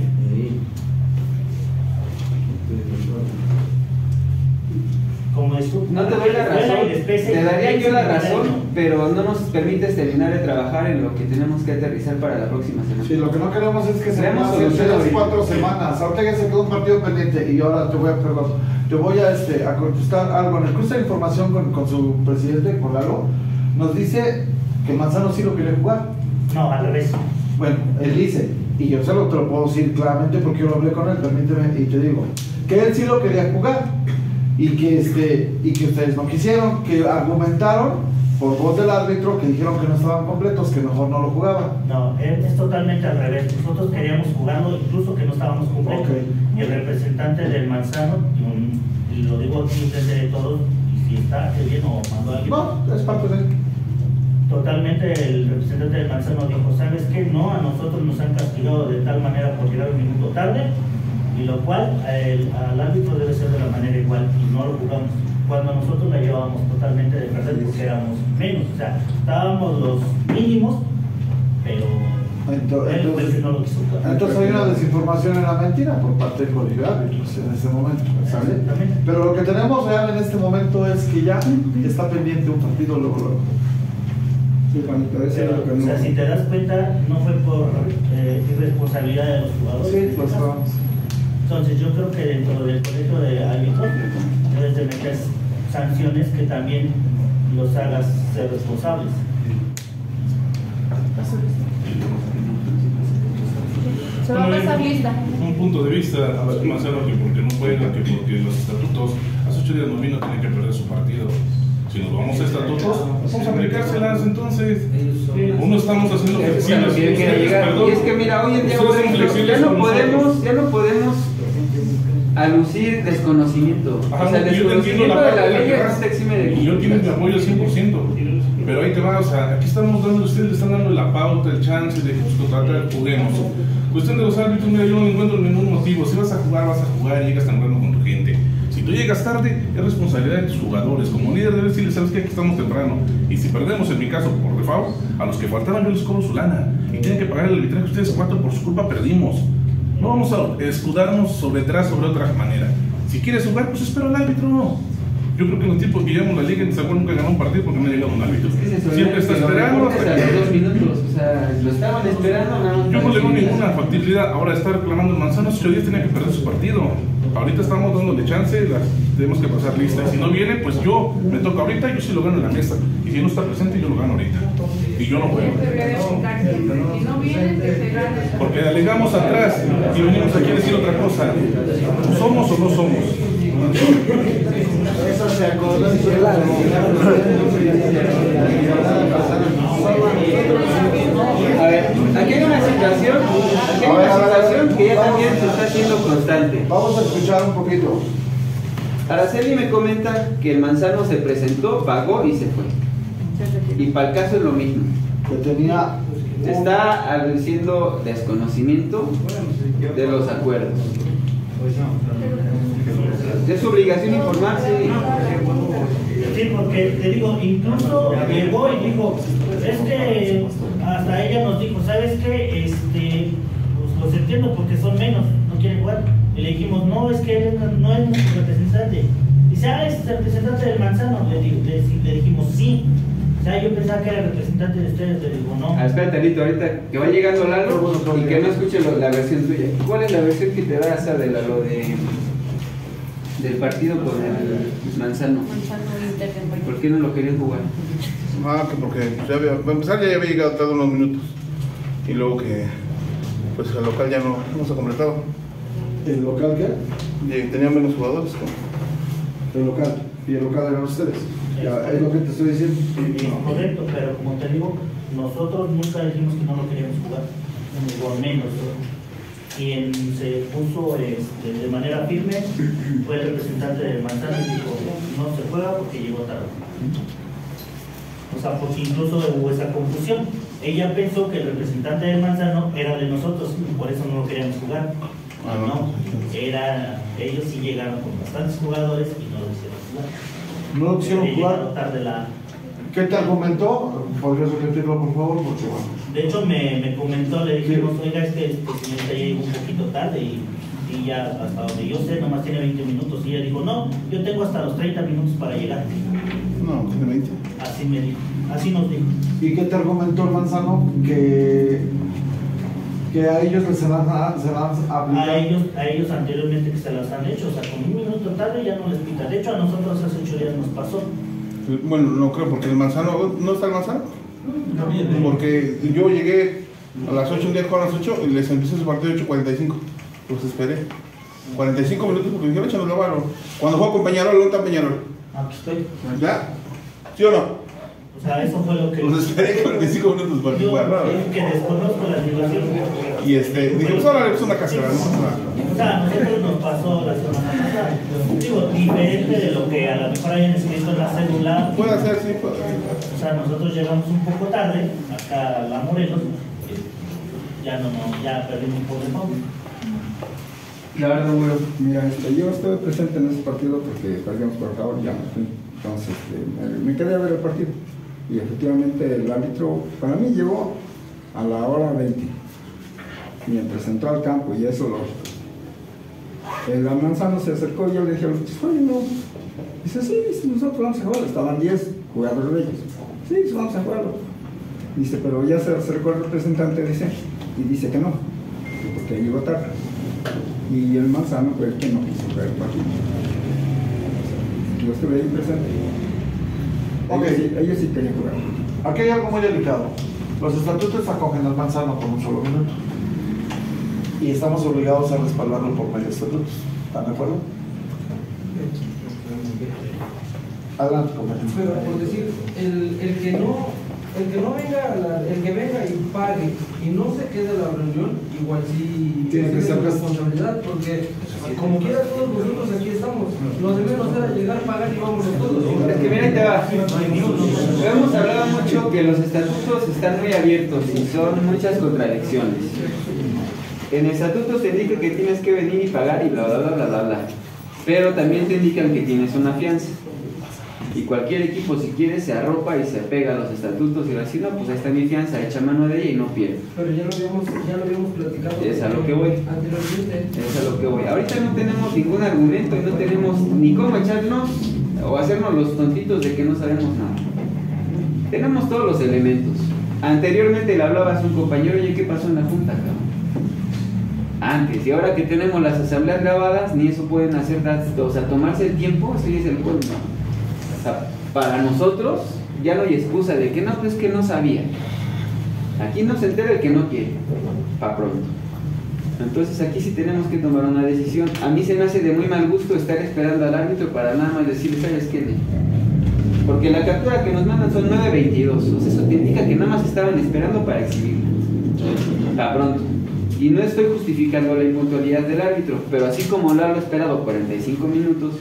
Como esto, no te doy la razón, te daría yo la razón, pero no nos permites terminar de trabajar en lo que tenemos que aterrizar para la próxima semana. Sí, lo que no queremos es que se pasen 3-4 semanas. Ahorita ya se quedó un partido pendiente y ahora te voy a contestar algo. En el cruce de información con su presidente, con Lalo, nos dice que Manzano sí lo quiere jugar. No, al revés. Bueno, él dice, y yo te lo puedo decir claramente porque yo lo hablé con él, permíteme, y te digo, que él sí lo quería jugar. Y que ustedes no quisieron, que argumentaron por voz del árbitro que dijeron que no estaban completos, que mejor no lo jugaban. No, es totalmente al revés. Nosotros queríamos jugarlo, incluso que no estábamos completos. Okay. Y el representante del Manzano, y lo digo aquí frente de todos, y si está, que bien o mandó a alguien. No, es parte de él. Totalmente el representante del Manzano dijo, ¿sabes qué? No, a nosotros nos han castigado de tal manera por llegar un minuto tarde, y lo cual al árbitro debe ser de la manera igual, y no lo jugamos cuando nosotros la llevábamos totalmente de perder porque éramos menos, o sea, estábamos los mínimos, pero él no lo quiso jugar. Entonces hay una desinformación en la mentira por parte del colegio de árbitros en este momento, ¿sale? Pero lo que tenemos real en este momento es que ya está pendiente un partido luego. Sí, Juanito, ese era lo que no. O sea, si te das cuenta, no fue por irresponsabilidad de los jugadores. Sí, pues vamos. Entonces yo creo que dentro del colegio de árbitros debes de meter sanciones que también los hagas ser responsables. Se va a pasar lista. Un punto de vista, Manzano, que porque no juega, que porque los estatutos, hace 8 días no vino, tiene que perder su partido. Si nos vamos a estatutos, vamos a aplicárselas entonces. Uno estamos haciendo flexibles. Y es que mira, hoy en día ya no podemos alucir desconocimiento. Ajá, o sea, el desconocimiento de la ley no se exime de y yo tienes mi apoyo al 100%, pero ahí te va, o sea, aquí estamos dando, ustedes le están dando la pauta, el chance de que pues contratar, juguemos. Cuestión de los árbitros, mira, yo no encuentro ningún motivo. Si vas a jugar y llegas temprano con tu gente. Si tú llegas tarde, es responsabilidad de tus jugadores. Como líder debes decirles, sabes que aquí estamos temprano. Y si perdemos, en mi caso, por default, a los que faltaban yo les cobro su lana. Y tienen que pagar el arbitraje. Ustedes 4 por su culpa perdimos. No vamos a escudarnos sobre otra manera. Si quieres jugar, pues espera al árbitro. Yo creo que en los tiempos que llevamos la liga, en Zaguán nunca ganó un partido porque no ha llegado un árbitro. Siempre está esperando hasta que... 2 minutos, o sea, lo estaban esperando. Yo no le veo ninguna factibilidad. Ahora está reclamando el Manzano, 8 días tenía que perder su partido. Ahorita estamos dándole chance, tenemos que pasar lista. Y si no viene, pues yo me toca ahorita, yo sí lo gano en la mesa. Y si no está presente, yo lo gano ahorita. Y yo no juego. Si no viene, te gana. Porque alegamos atrás y venimos aquí a decir otra cosa. ¿Somos o no somos? Eso se acordó en A ver, aquí hay una situación que ya también se está haciendo constante. Vamos a escuchar un poquito. Araceli me comenta que el Manzano se presentó, pagó y se fue. Y para el caso es lo mismo. Que tenía... Está diciendo desconocimiento de los acuerdos. Es su obligación informarse. Sí, porque te digo, incluso llegó y dijo, es que hasta ella nos dijo, ¿sabes qué? Pues los entiendo porque son menos, no quieren jugar. Y le dijimos, no, es que él no es nuestro representante. Dice, es el representante del Manzano. Le dijimos, sí. O sea, yo pensaba que era el representante de ustedes, le digo, no. Espérate, Alito, ahorita que va llegando Lalo y que no escuche la versión tuya. ¿Cuál es la versión que te da esa de Lalo del partido con el Manzano? ¿Por qué no lo querían jugar? Que porque para empezar ya había llegado tarde unos minutos y luego que pues el local ya no se completaba. ¿El local qué? Tenía menos jugadores. ¿El local? Y el local eran ustedes. Ya, es lo que te estoy diciendo. Es correcto, pero como te digo, nosotros nunca dijimos que no lo queríamos jugar, ni por menos. Quien se puso de manera firme fue el representante del Manzano y dijo, no se juega porque llegó tarde. O sea, porque incluso hubo esa confusión. Ella pensó que el representante del Manzano era de nosotros y por eso no lo queríamos jugar. No, ellos sí llegaron con bastantes jugadores y no lo hicieron jugar. No lo hicieron jugar. Tarde ¿Qué te argumentó? ¿Podrías repetirlo, por favor? Porque bueno. De hecho, me comentó, le dijimos, oiga, señorita llegó un poquito tarde y ya hasta donde yo sé, nomás tiene 20 minutos. Y ella dijo, no, yo tengo hasta los 30 minutos para llegar. No, tiene 20. Así me dijo, así nos dijo. ¿Y qué te argumentó el Manzano? Que a ellos se las aplicado. A ellos anteriormente que se las han hecho, o sea, con un minuto tarde ya no les pita. De hecho, a nosotros hace 8 días nos pasó. Bueno, no creo, porque el Manzano, ¿no está el Manzano? Porque yo llegué a las 8, un día con las 8 y les empecé su partido 8:45. Los esperé. 45 minutos porque dijeron, échanos la mano. Cuando fue con Peñarol, ¿dónde está Peñarol? Aquí estoy. ¿Ya? ¿Sí o no? O sea, eso fue lo que... Los esperé 45 minutos para yo jugar, ¿no? que desconozco la situación. Y dije, pues ahora le puse una casera, ¿no? O sea, a nosotros nos pasó la semana pasada. Digo, diferente de lo que a lo mejor hayan escrito en la cédula. Puede ser, sí, puede ser. O sea, nosotros llegamos un poco tarde, acá a la Morelos, ya perdimos un poco de fondo. La verdad, bueno, mira, yo estuve presente en ese partido porque perdimos por favor, ya no fui. Entonces, me quedé a ver el partido. Y efectivamente el árbitro, para mí llegó a la hora 20, mientras entró al campo, y eso lógico. El Manzano se acercó y yo le dije, oye, no. Dice, sí, nosotros vamos a jugar. Estaban 10 jugadores de ellos. Sí, vamos a jugarlo. Dice, pero ya se acercó el representante, dice, y dice que no, porque llegó tarde. Y el Manzano fue el que no quiso jugar el partido. Yo estuve ahí presente. Ellos sí querían jugar. Aquí hay algo muy delicado. Los estatutos acogen al Manzano por un solo minuto. Y estamos obligados a respaldarlo por medio de estatutos. ¿Están de acuerdo? Adelante, compañero. Pero por decir, el que no venga, el que venga y pague y no se quede a la reunión, igual sí tiene que ser responsabilidad, porque como quiera todos nosotros aquí estamos. Lo de menos era llegar, pagar y vámonos todos. Es que mira, ahí te va. Hemos hablado mucho que los estatutos están muy abiertos y son muchas contradicciones. En el estatuto te indica que tienes que venir y pagar y bla bla bla bla bla bla. Pero también te indican que tienes una fianza. Y cualquier equipo, si quiere, se arropa y se apega a los estatutos y va a decir, no, pues ahí está mi fianza, echa mano de ella y no pierde. Pero ya lo habíamos platicado. Es a lo que voy. Anteriormente. Es a lo que voy. Ahorita no tenemos ningún argumento y no tenemos ni cómo echarnos o hacernos los tontitos de que no sabemos nada. Tenemos todos los elementos. Anteriormente le hablabas a un compañero, oye, ¿qué pasó en la junta, cabrón? Antes, y ahora que tenemos las asambleas grabadas, ni eso pueden hacer, o sea, tomarse el tiempo, así es el cuerno. O sea, para nosotros ya no hay excusa de que no, pues que no sabía. Aquí no se entera el que no quiere, para pronto. Entonces aquí sí tenemos que tomar una decisión. A mí se me hace de muy mal gusto estar esperando al árbitro para nada más decirle, ¿sabes qué? Porque la captura que nos mandan son 9:22. O sea, eso te indica que nada más estaban esperando para exhibirla. Para pronto. Y no estoy justificando la impuntualidad del árbitro, pero así como lo ha esperado 45 minutos,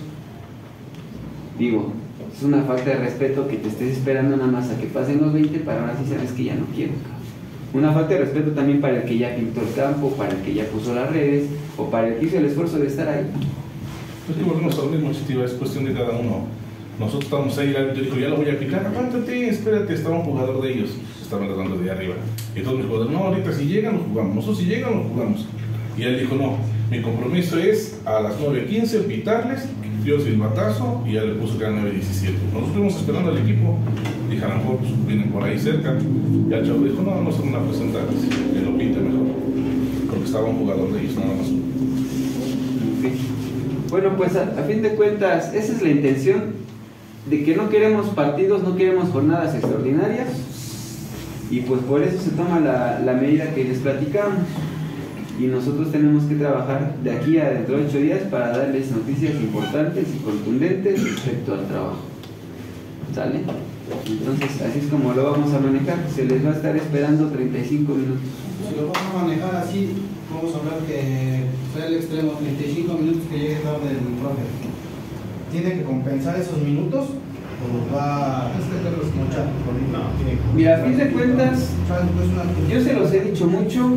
digo, es una falta de respeto que te estés esperando nada más a que pasen los 20 para ahora sí sabes que ya no quiero. Una falta de respeto también para el que ya pintó el campo, para el que ya puso las redes, o para el que hizo el esfuerzo de estar ahí. Es que volvemos a lo mismo, Chitiva, es cuestión de cada uno. Nosotros estamos ahí, el árbitro dijo, ya lo voy a picar, aguántate, espérate, estaba un jugador de ellos, estaban tratando de arriba. Y todos mis jugadores, no, ahorita si llegan los jugamos, nosotros si llegan los jugamos. Y él dijo, no, mi compromiso es a las 9:15 pitarles, dio el silbatazo y ya le puso que era 9:17. Nosotros estuvimos esperando al equipo, dije, a lo mejor pues, vienen por ahí cerca. Ya el chavo dijo, no, no se van a presentar, que lo pinte mejor, porque estaba un jugador de ellos, nada más. Okay. Bueno, pues a fin de cuentas, esa es la intención. De que no queremos partidos, no queremos jornadas extraordinarias y pues por eso se toma la medida que les platicamos. y nosotros tenemos que trabajar de aquí a dentro de 8 días para darles noticias importantes y contundentes respecto al trabajo. ¿Sale? Entonces, así es como lo vamos a manejar. Se les va a estar esperando 35 minutos. Si lo vamos a manejar así, vamos a hablar que sea el extremo, 35 minutos que llegue tarde el profe. ¿Tiene que compensar esos minutos? ¿O va mucha? No, mira, a fin de cuentas, yo se los he dicho mucho,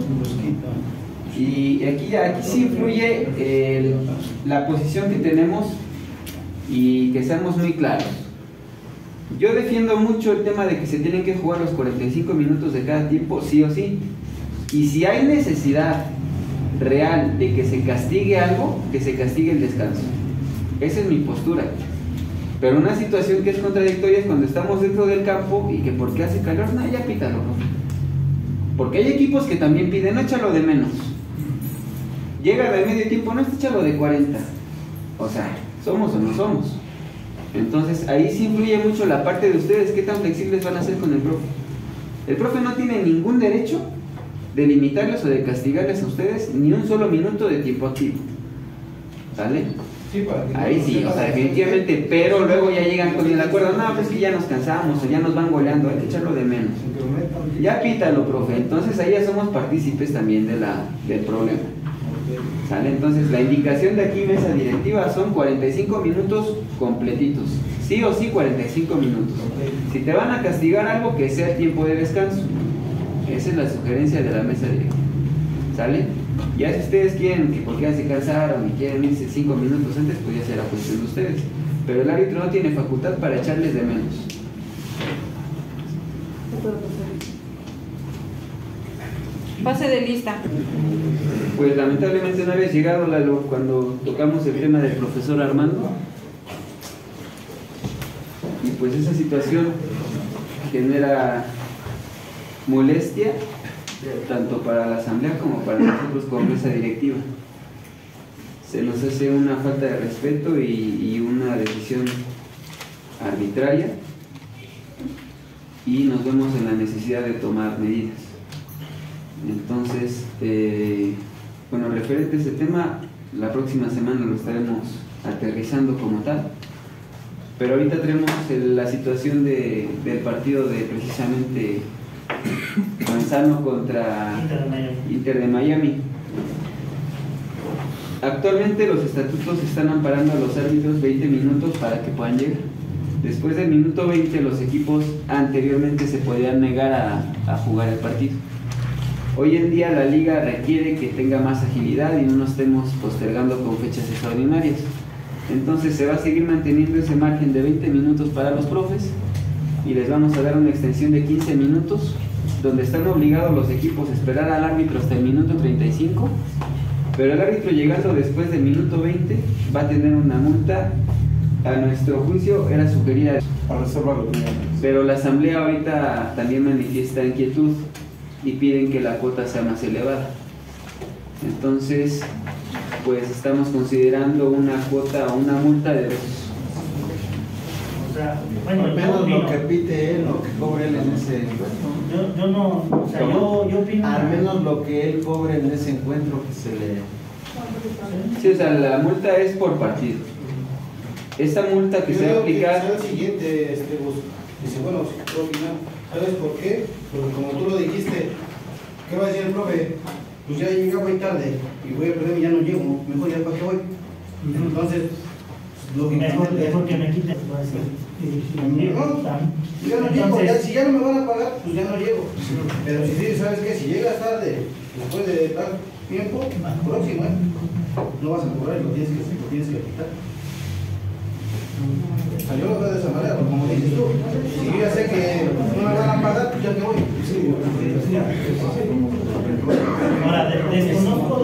y aquí sí influye la posición que tenemos, y que seamos muy claros. Yo defiendo mucho el tema de que se tienen que jugar los 45 minutos de cada tiempo, sí o sí. Y si hay necesidad real de que se castigue algo, que se castigue el descanso. Esa es mi postura. Pero una situación que es contradictoria es cuando estamos dentro del campo y que porque hace calor, no, ya pítalo, ¿no? Porque hay equipos que también piden, no, échalo de menos. Llega de medio tiempo, no, échalo de 40. O sea, ¿somos o no somos? Entonces ahí sí influye mucho la parte de ustedes, qué tan flexibles van a ser con el profe. El profe no tiene ningún derecho de limitarles o de castigarles a ustedes ni un solo minuto de tiempo activo. ¿Sale? Sí, ahí sí, o sea, definitivamente, pero luego ya llegan con el acuerdo, no, pues que ya nos cansamos o ya nos van goleando, hay que echarlo de menos. Ya pítalo, profe. Entonces ahí ya somos partícipes también del problema. ¿Sale? Entonces la indicación de aquí, mesa directiva, son 45 minutos completitos. Sí o sí 45 minutos. Si te van a castigar algo, que sea tiempo de descanso. Esa es la sugerencia de la mesa directiva. ¿Sale? Ya si ustedes quieren, que porque ya se cansaron y quieren irse 5 minutos antes, pues ya será cuestión de ustedes. Pero el árbitro no tiene facultad para echarles de menos. Pase de lista. Pues lamentablemente no había llegado, Lalo, cuando tocamos el tema del profesor Armando. Y pues esa situación genera molestia tanto para la asamblea como para nosotros como mesa directiva. Se nos hace una falta de respeto y una decisión arbitraria, y nos vemos en la necesidad de tomar medidas. Entonces, bueno, referente a ese tema, la próxima semana lo estaremos aterrizando como tal, pero ahorita tenemos la situación del partido de precisamente Manzano contra Inter de Miami. Actualmente los estatutos están amparando a los árbitros 20 minutos para que puedan llegar. Después del minuto 20 los equipos anteriormente se podían negar a jugar el partido. Hoy en día la liga requiere que tenga más agilidad y no nos estemos postergando con fechas extraordinarias. Entonces se va a seguir manteniendo ese margen de 20 minutos para los profes, y les vamos a dar una extensión de 15 minutos, donde están obligados los equipos a esperar al árbitro hasta el minuto 35, pero el árbitro, llegando después del minuto 20, va a tener una multa. A nuestro juicio era sugerida, pero la asamblea ahorita también manifiesta inquietud y piden que la cuota sea más elevada. Entonces, pues estamos considerando una cuota o una multa de pesos. O sea, bueno, al menos lo que pide él, lo que cobre él en ese encuentro. Yo no, o sea, yo opino. Al menos lo que él cobre en ese encuentro que se le. Sí, o sea, la multa es por partido. Esa multa que se va a aplicar. Sea el siguiente, dice, bueno, si puedo opinar, ¿sabes por qué? Porque como tú lo dijiste, ¿qué va a decir el profe? Pues ya voy tarde y voy a perder y ya no llego, mejor ya para qué voy. Entonces, lo que mejor que me quiten, voy a decir. Ya no llego, si ya no me van a pagar, pues ya no llego. Pero si sí, ¿sabes qué? Si llegas tarde, después de tal tiempo, próximo, no vas a cobrar y lo tienes que quitar. O sea, yo lo veo de esa manera, como dices tú, si yo ya sé que no me van a pagar, pues ya me voy. Ahora, desconozco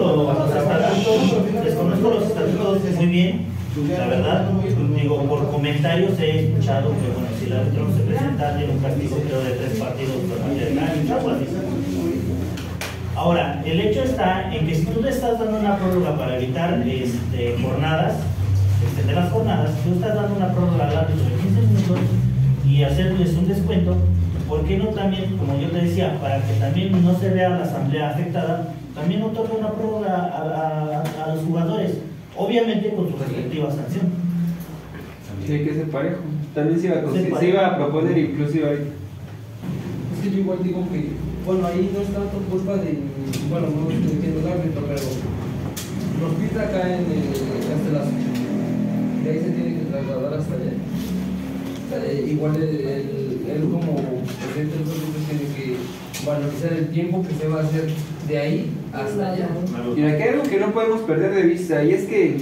los estatutos muy bien, la verdad, digo, por comentarios he escuchado que, bueno, si el árbitro no se presenta, tiene un castigo, creo, de 3 partidos durante el año, algo así. Ahora, el hecho está en que si tú le estás dando una prórroga para evitar jornadas, de las jornadas, tú estás dando una prórroga al árbitro de 15 minutos y hacerles un descuento, ¿por qué no también, como yo te decía, para que también no se vea la asamblea afectada, también otorga una prórroga a los jugadores, obviamente con su respectiva sanción? Tiene que ser parejo. También se iba a proponer inclusive ahorita. Es que yo igual digo que, bueno, ahí no es tanto culpa de, bueno, no estoy diciendo el árbitro, pero nos pita acá en Castelazo. De ahí se tiene que trasladar hasta allá. Igual él como presidente del club tiene que valorizar el tiempo que se va a hacer de ahí hasta allá. Mira, que hay algo que no podemos perder de vista, y es que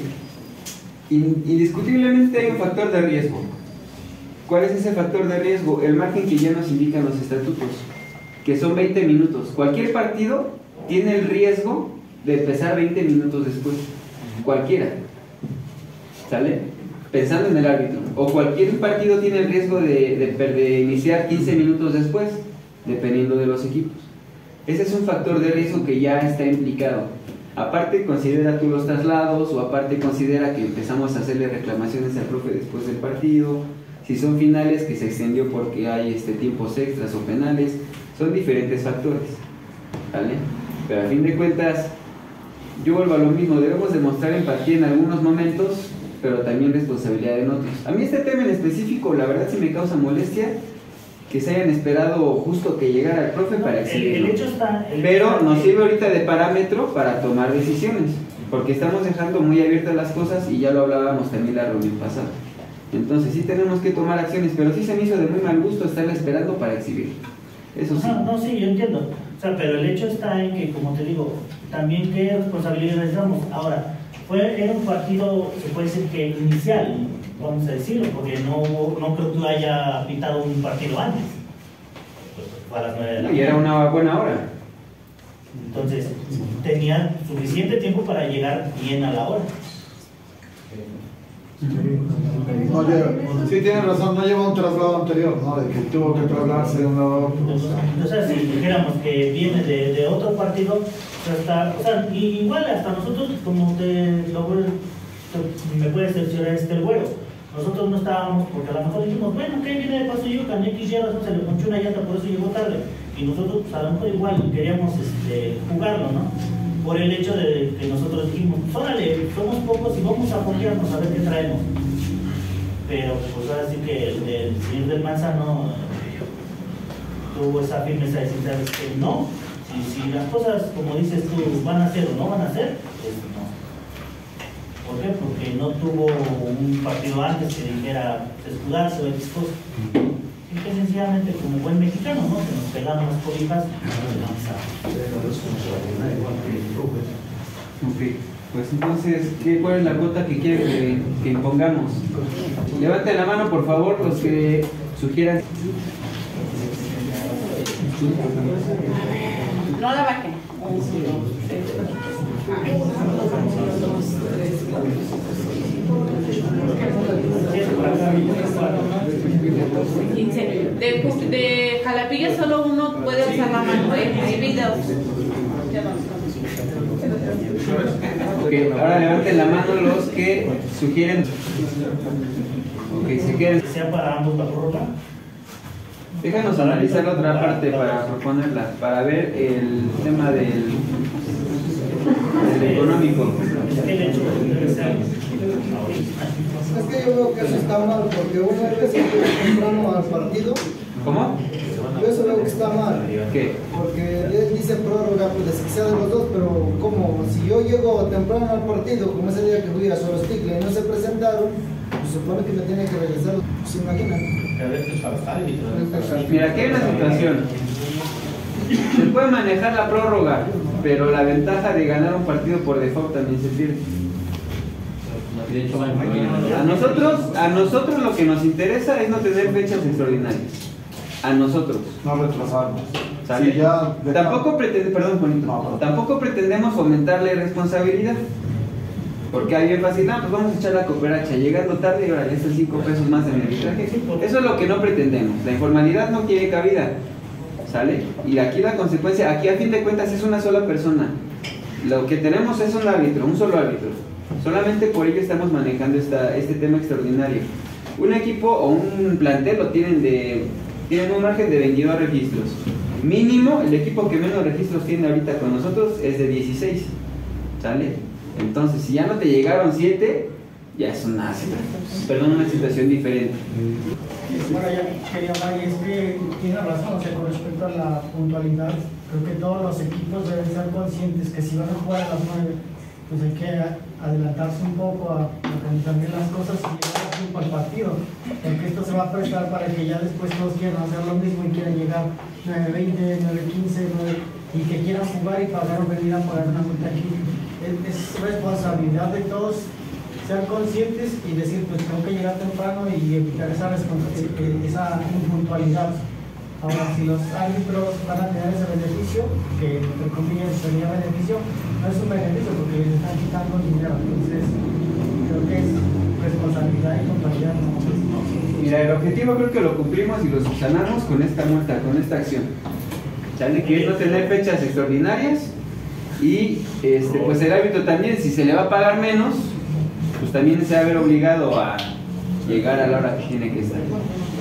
indiscutiblemente hay un factor de riesgo. ¿Cuál es ese factor de riesgo? El margen que ya nos indican los estatutos, que son 20 minutos. Cualquier partido tiene el riesgo de empezar 20 minutos después. Cualquiera. ¿Sale? Pensando en el árbitro. O cualquier partido tiene el riesgo de iniciar 15 minutos después, dependiendo de los equipos. Ese es un factor de riesgo que ya está implicado. Aparte, considera tú los traslados, o aparte considera que empezamos a hacerle reclamaciones al profe después del partido. Si son finales, que se extendió porque hay tiempos extras o penales, son diferentes factores, ¿vale? Pero a fin de cuentas, yo vuelvo a lo mismo, debemos demostrar empatía en algunos momentos, pero también responsabilidad en otros. A mí este tema en específico, la verdad sí me causa molestia que se hayan esperado justo que llegara el profe para exhibirlo. Pero nos sirve ahorita de parámetro para tomar decisiones, porque estamos dejando muy abiertas las cosas y ya lo hablábamos también la reunión pasada. Entonces sí tenemos que tomar acciones, pero sí se me hizo de muy mal gusto estarla esperando para exhibir. Eso sí. No, sí, yo entiendo. O sea, pero el hecho está en que, como te digo, también qué responsabilidades damos. Ahora, era un partido, se puede decir que inicial, vamos a decirlo, porque no creo que haya pitado un partido antes. Pues, a las 9 de la mañana. Y era una buena hora. Entonces, tenía suficiente tiempo para llegar bien a la hora. No, sí tienes razón, no lleva un traslado anterior, ¿no? De que tuvo que trasladarse de un lado a otro. O sea, si dijéramos que viene de otro partido, o sea, igual hasta nosotros, como me puede cerciorar el güero, nosotros no estábamos, porque a lo mejor dijimos, bueno, que viene de Paso Yucan, X razón se le ponchó una llanta, por eso llegó tarde, y nosotros pues, a lo mejor igual queríamos jugarlo, ¿no? Por el hecho de que nosotros dijimos, pues órale, somos pocos y vamos a apoyarnos a ver qué traemos. Pero pues ahora sí que el señor del Manzano tuvo esa firmeza de decir, ¿sabes qué? No, si las cosas, como dices tú, van a ser o no van a ser, pues no. ¿Por qué? Porque no tuvo un partido antes que dijera escudarse o X cosas. Y que sencillamente, como buen mexicano, ¿no? Que nos pegamos las cobijas y vamos a... Ok, pues entonces, ¿cuál es la cuota que quiere que impongamos? Levanten la mano, por favor, los que sugieran. No la bajen. 15. De Jalapilla solo uno puede usar la mano, hay videos. Ok, ahora levanten la mano los que sugieren. Ok, si quieren. ¿Sea para ambos la prórroga? Déjanos analizar la otra parte para proponerla, para ver el tema del económico. Es que yo veo que eso está mal, porque una vez que llega temprano al partido. ¿Cómo? Yo eso veo que está mal. ¿Qué? Porque él dice prórroga, pues que sea de los dos, pero como si yo llego temprano al partido, como ese día que fui a Solosticla y no se presentaron, pues supone que me tienen que regresar, ¿se imaginan? Mira, aquí hay una situación. Se puede manejar la prórroga, pero la ventaja de ganar un partido por default también se pierde. A nosotros lo que nos interesa es no tener fechas extraordinarias. A nosotros. No retrasarnos. ¿Sale? Sí, ya tampoco pretendemos fomentarle responsabilidad. Porque hay bien fácil, pues vamos a echar la cooperacha, llegando tarde y ahora ya están 5 pesos más en el arbitraje. Eso es lo que no pretendemos. La informalidad no tiene cabida. ¿Sale? Y aquí la consecuencia, aquí a fin de cuentas es una sola persona. Lo que tenemos es un árbitro, un solo árbitro. Solamente por ello estamos manejando este tema extraordinario. Un equipo o un plantel lo tienen de tienen un margen de 22 registros. Mínimo, el equipo que menos registros tiene ahorita con nosotros es de 16. ¿Sale? Entonces, si ya no te llegaron 7, ya es una situación diferente. Bueno, ya quería hablar, y es que tiene razón, o sea, con respecto a la puntualidad, creo que todos los equipos deben ser conscientes que si van a jugar a las 9, pues hay que adelantarse un poco a organizar bien las cosas y llegar a tiempo al partido, porque esto se va a prestar para que ya después todos quieran hacer lo mismo y quieran llegar 9:20, 9:15, y que quieran jugar y pagar o venir a pagar una multa aquí. Es responsabilidad de todos ser conscientes y decir, pues tengo que llegar temprano y evitar esa impuntualidad. Ahora, si los árbitros van a tener ese beneficio, que entre comillas sería beneficio, no es un beneficio porque les están quitando dinero. Entonces, creo que es responsabilidad y puntualidad. Mira, el objetivo creo que lo cumplimos y lo subsanamos con esta multa, con esta acción. ¿Sale? Que es no tener fechas extraordinarias y pues el árbitro también, si se le va a pagar menos, pues también se va a ver obligado a llegar a la hora que tiene que estar.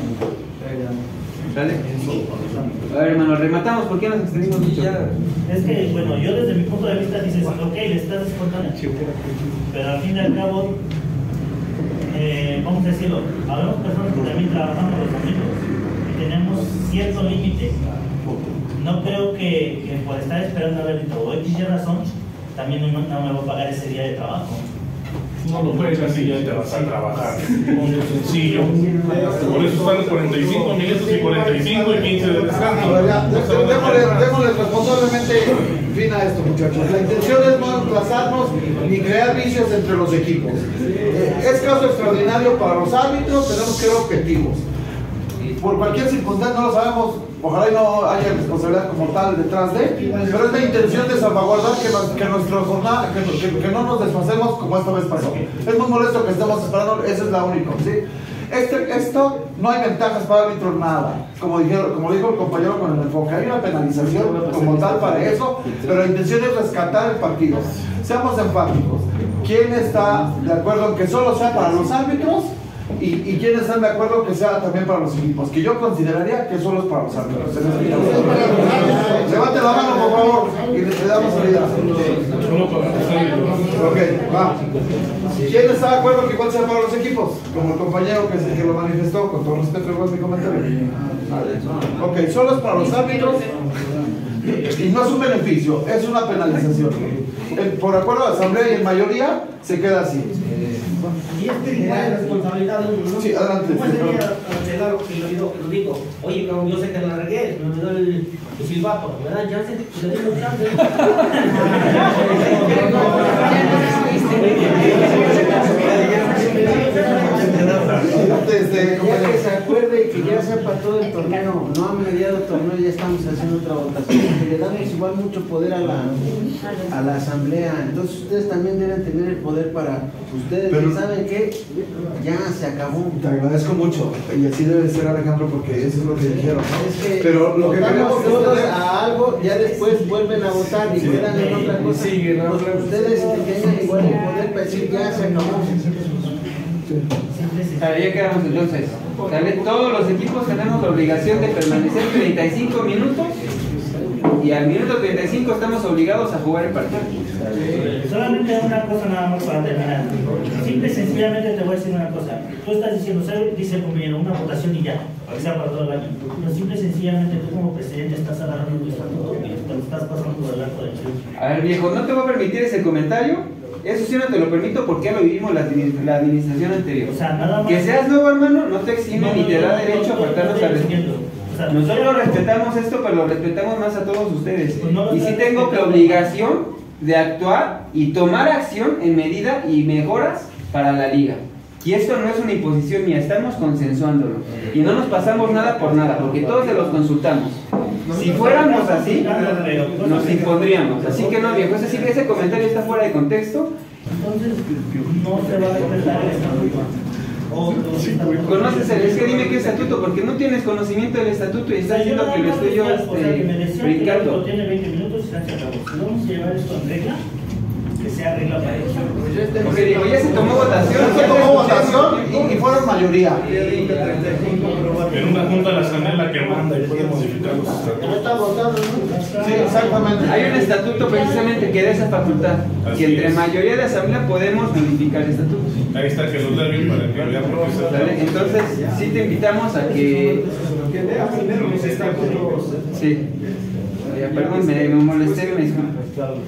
¿Sale? A ver, hermano, rematamos. ¿Por qué nos extendimos mucho? Es que, bueno, yo desde mi punto de vista dices, ok, le estás descontando, pero al fin y al cabo, vamos a decirlo, habemos personas que también trabajamos los domingos y tenemos cierto límite. No creo que por estar esperando a ver o X razón, también no me va a pagar ese día de trabajo. No lo puedes así, ya te vas a trabajar. Sencillo. Por eso están los 45 minutos y 45 y 15 de descanso. Démosle responsablemente fin a esto, muchachos. La intención es no desplazarnos ni crear vicios entre los equipos. Es caso extraordinario para los árbitros, tenemos que ser objetivos. Por cualquier circunstancia, no lo sabemos, ojalá y no haya responsabilidad como tal detrás de, pero es la intención de salvaguardar que nuestra jornada, que no nos desfasemos como esta vez pasó. Es muy molesto que estemos esperando, esa es la única, ¿sí? Esto no hay ventajas para el árbitro, nada. Como dijo el compañero con el enfoque, hay una penalización como tal para eso, pero la intención es rescatar el partido. Seamos enfáticos. ¿Quién está de acuerdo en que solo sea para los árbitros? ¿Y quiénes están de acuerdo que sea también para los equipos? Que yo consideraría que solo es para los árbitros. Levante la mano, por favor, y le damos salida. Ok, va. ¿Quién está de acuerdo que igual sea para los equipos? Como el compañero que lo manifestó, con todo respeto, igual mi comentario. Ok, solo es para los árbitros. Y no es un beneficio, es una penalización. Por acuerdo de asamblea y en mayoría se queda así. Y es que igual es responsabilidad de uno, ¿no? Sí, adelante. ¿Cómo sería cancelar lo digo? Oye, como yo sé que la regué, me dio el silbato, ¿verdad? Ya se le dio un chance. Ya que se acuerde y que ya sepa todo el torneo, no a mediado torneo ya estamos haciendo otra votación, que le damos igual mucho poder a la asamblea, entonces ustedes también deben tener el poder para ustedes, pero saben que ya se acabó. Te agradezco mucho, y así debe ser, Alejandro, porque eso es lo que dijeron. Es que pero lo que queremos todos a algo, ya después vuelven a votar y quedan en otra cosa. Pues ustedes tengan igual el poder para decir ya se acabó. Vale, ya quedamos entonces. ¿Sale? Todos los equipos tenemos la obligación de permanecer 35 minutos y al minuto 35 estamos obligados a jugar el partido. Solamente una cosa nada más para terminar. Simple y sencillamente te voy a decir una cosa. Tú estás diciendo, dice el compañero, una votación y ya, que sea para todo el año. Pero simple y sencillamente tú como presidente estás agarrando tu estatuto y te lo estás pasando por el arco del cielo. A ver, viejo, no te voy a permitir ese comentario. Eso sí no te lo permito porque ya lo vivimos la administración anterior. O sea, nada más. Que seas nuevo, hermano, no te exime ni te da derecho a faltarnos al respeto. Nosotros respetamos esto, pero lo respetamos más a todos ustedes. Y sí tengo la obligación de actuar y tomar acción en medida y mejoras para la liga. Y esto no es una imposición mía, estamos consensuándolo. Y no nos pasamos nada por nada, porque todos se los consultamos. Si fuéramos así, nos impondríamos. Así que no, viejo, ese comentario está fuera de contexto. Entonces, no se va a respetar el estatuto. ¿Conoces el? Es que dime qué estatuto, porque no tienes conocimiento del estatuto y estás diciendo que lo estoy yo brincando. Tiene 20 minutos y se acabó. Si vamos a llevar esto en regla, se arregla para eso. Porque digo, ya se tomó votación. Se tomó votación y fueron mayoría. En una junta de la asamblea la que manda y puede modificar los estatutos. Sí, exactamente. Hay un estatuto precisamente que da esa facultad. Así Que entre es. mayoría de asamblea podemos modificar estatutos. Ahí está, que los lea bien para que vean por qué se ¿Sale? Entonces, sí te invitamos a que... lea primero los estatutos. Sí. Ya, perdón, me molesté, me disculpo.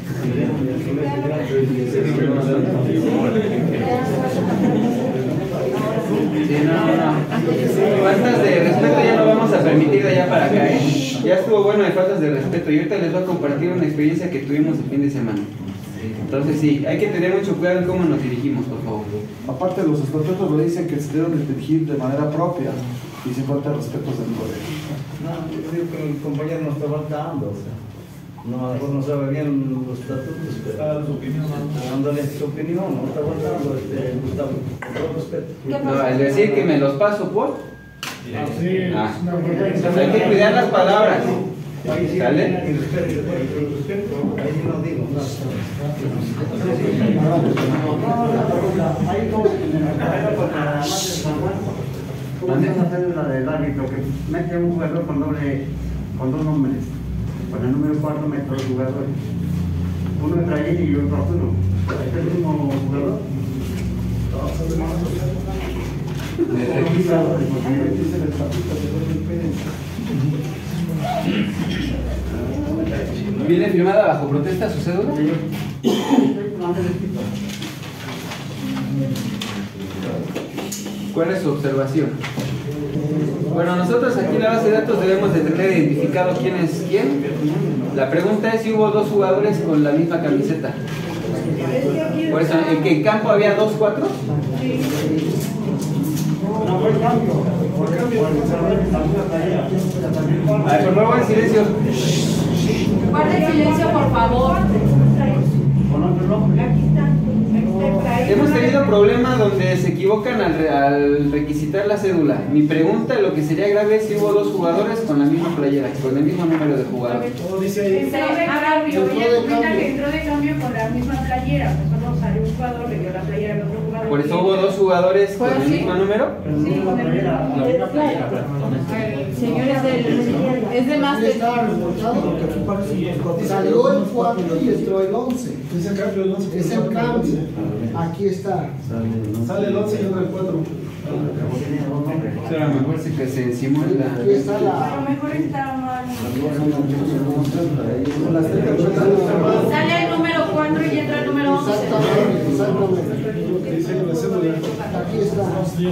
Sí, no. Faltas de respeto ya no vamos a permitir de allá para acá, ¿eh? Ya estuvo bueno de faltas de respeto. Y ahorita les voy a compartir una experiencia que tuvimos el fin de semana. Entonces sí, hay que tener mucho cuidado en cómo nos dirigimos, por favor. Aparte, los estatutos lo dicen que se deben de dirigir de manera propia y sin falta de respeto del colegio. No, yo digo que el compañero no está faltando, o sea, no, a lo mejor no sabe bien los estatutos, pero su opinión, dándole su opinión, no está faltando, Gustavo, con todo respeto. No, al decir que me los paso por... Entonces hay que cuidar las palabras. ¿Sale? Ahí no digo, no. Vamos a hacer la del árbitro, que mete un jugador con dos nombres. Con el número 4 mete dos jugadores. Uno es Traín y otro Arturo. ¿Es el mismo jugador? ¿Viene firmada bajo protesta su cédula? ¿Cuál es su observación? Bueno, nosotros aquí en la base de datos debemos de tener identificado quién es quién. La pregunta es si hubo dos jugadores con la misma camiseta. Por eso, ¿en qué campo había 2-4? No fue el cambio. A ver, por favor, silencio. Guarden silencio, por favor. Hemos tenido problemas donde se equivocan al requisitar la cédula. Mi pregunta, lo que sería grave es si hubo dos jugadores con la misma playera, con el mismo número de jugadores. Entró de cambio con la misma playera, pues solo salió un jugador, le dio la playera al otro jugador. Por eso hubo dos jugadores con el mismo número. Sí, con el mismo. Señores, es de más de... Salió el 4 y entró el 11. Es el cambio del 11. Es el cambio. Aquí está. Sale el 11 y entra el 4. Pero a lo mejor sí que se simula. Aquí está la. A lo mejor está mal. Sale el número 4 y entra el número 11. Exactamente. Aquí está.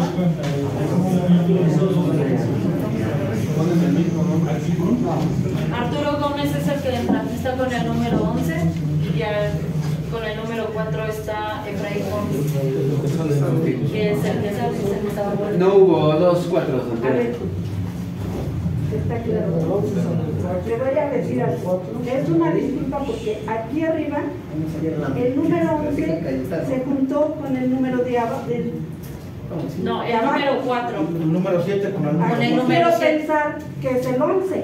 Arturo Gómez es el que está con el número 11 y con el número 4 está Efraín Gómez, que es el que estaba bueno. No hubo 2-4. A ver, está claro. Le voy a decir algo. Es una disculpa porque aquí arriba el número 11 se juntó con el número de abajo. No, el número 4. El número 7 con el Con el número Quiero 7. pensar que es el 11.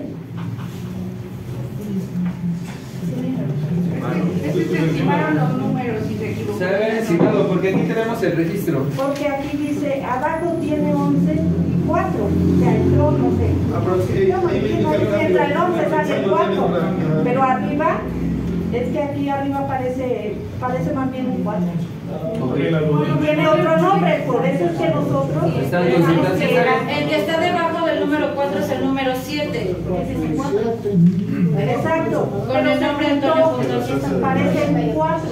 Es que se encimaron los números y se equivocaron. Se debe haber encimado porque aquí tenemos el registro. Porque aquí dice, abajo tiene 11 y 4. O sea, entró, no sé. Yo no entiendo si entra el 11, sale el 4. Pero arriba, es que aquí arriba parece más bien un 4. Tiene otro nombre, por eso es que nosotros pensamos que era El que está debajo del número 4 es el número 7. exacto, Con el nombre de Antonio Fundación. parece un 4.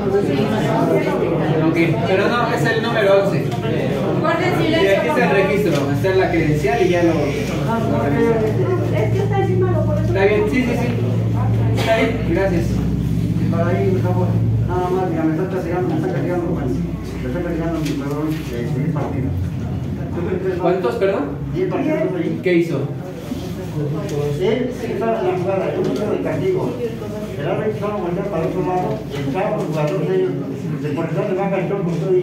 Ok, pero no, es el número 11. Guarden Y silencio, aquí por está el favor. registro, está en la credencial y ya lo revisamos. Es que está encimado, por eso. Está bien, sí. Está bien, gracias. Para ahí, por favor, nada más, ya me está llegando mi jugador de 10 partidos. ¿Cuántos, perdón? 10 partidos ahí. ¿Qué hizo? Él estaba en la jugada, un número de castigo. El árbitro estaba volteando para otro lado, el chavo, el jugador de por detrás le baja el tronco, estoy.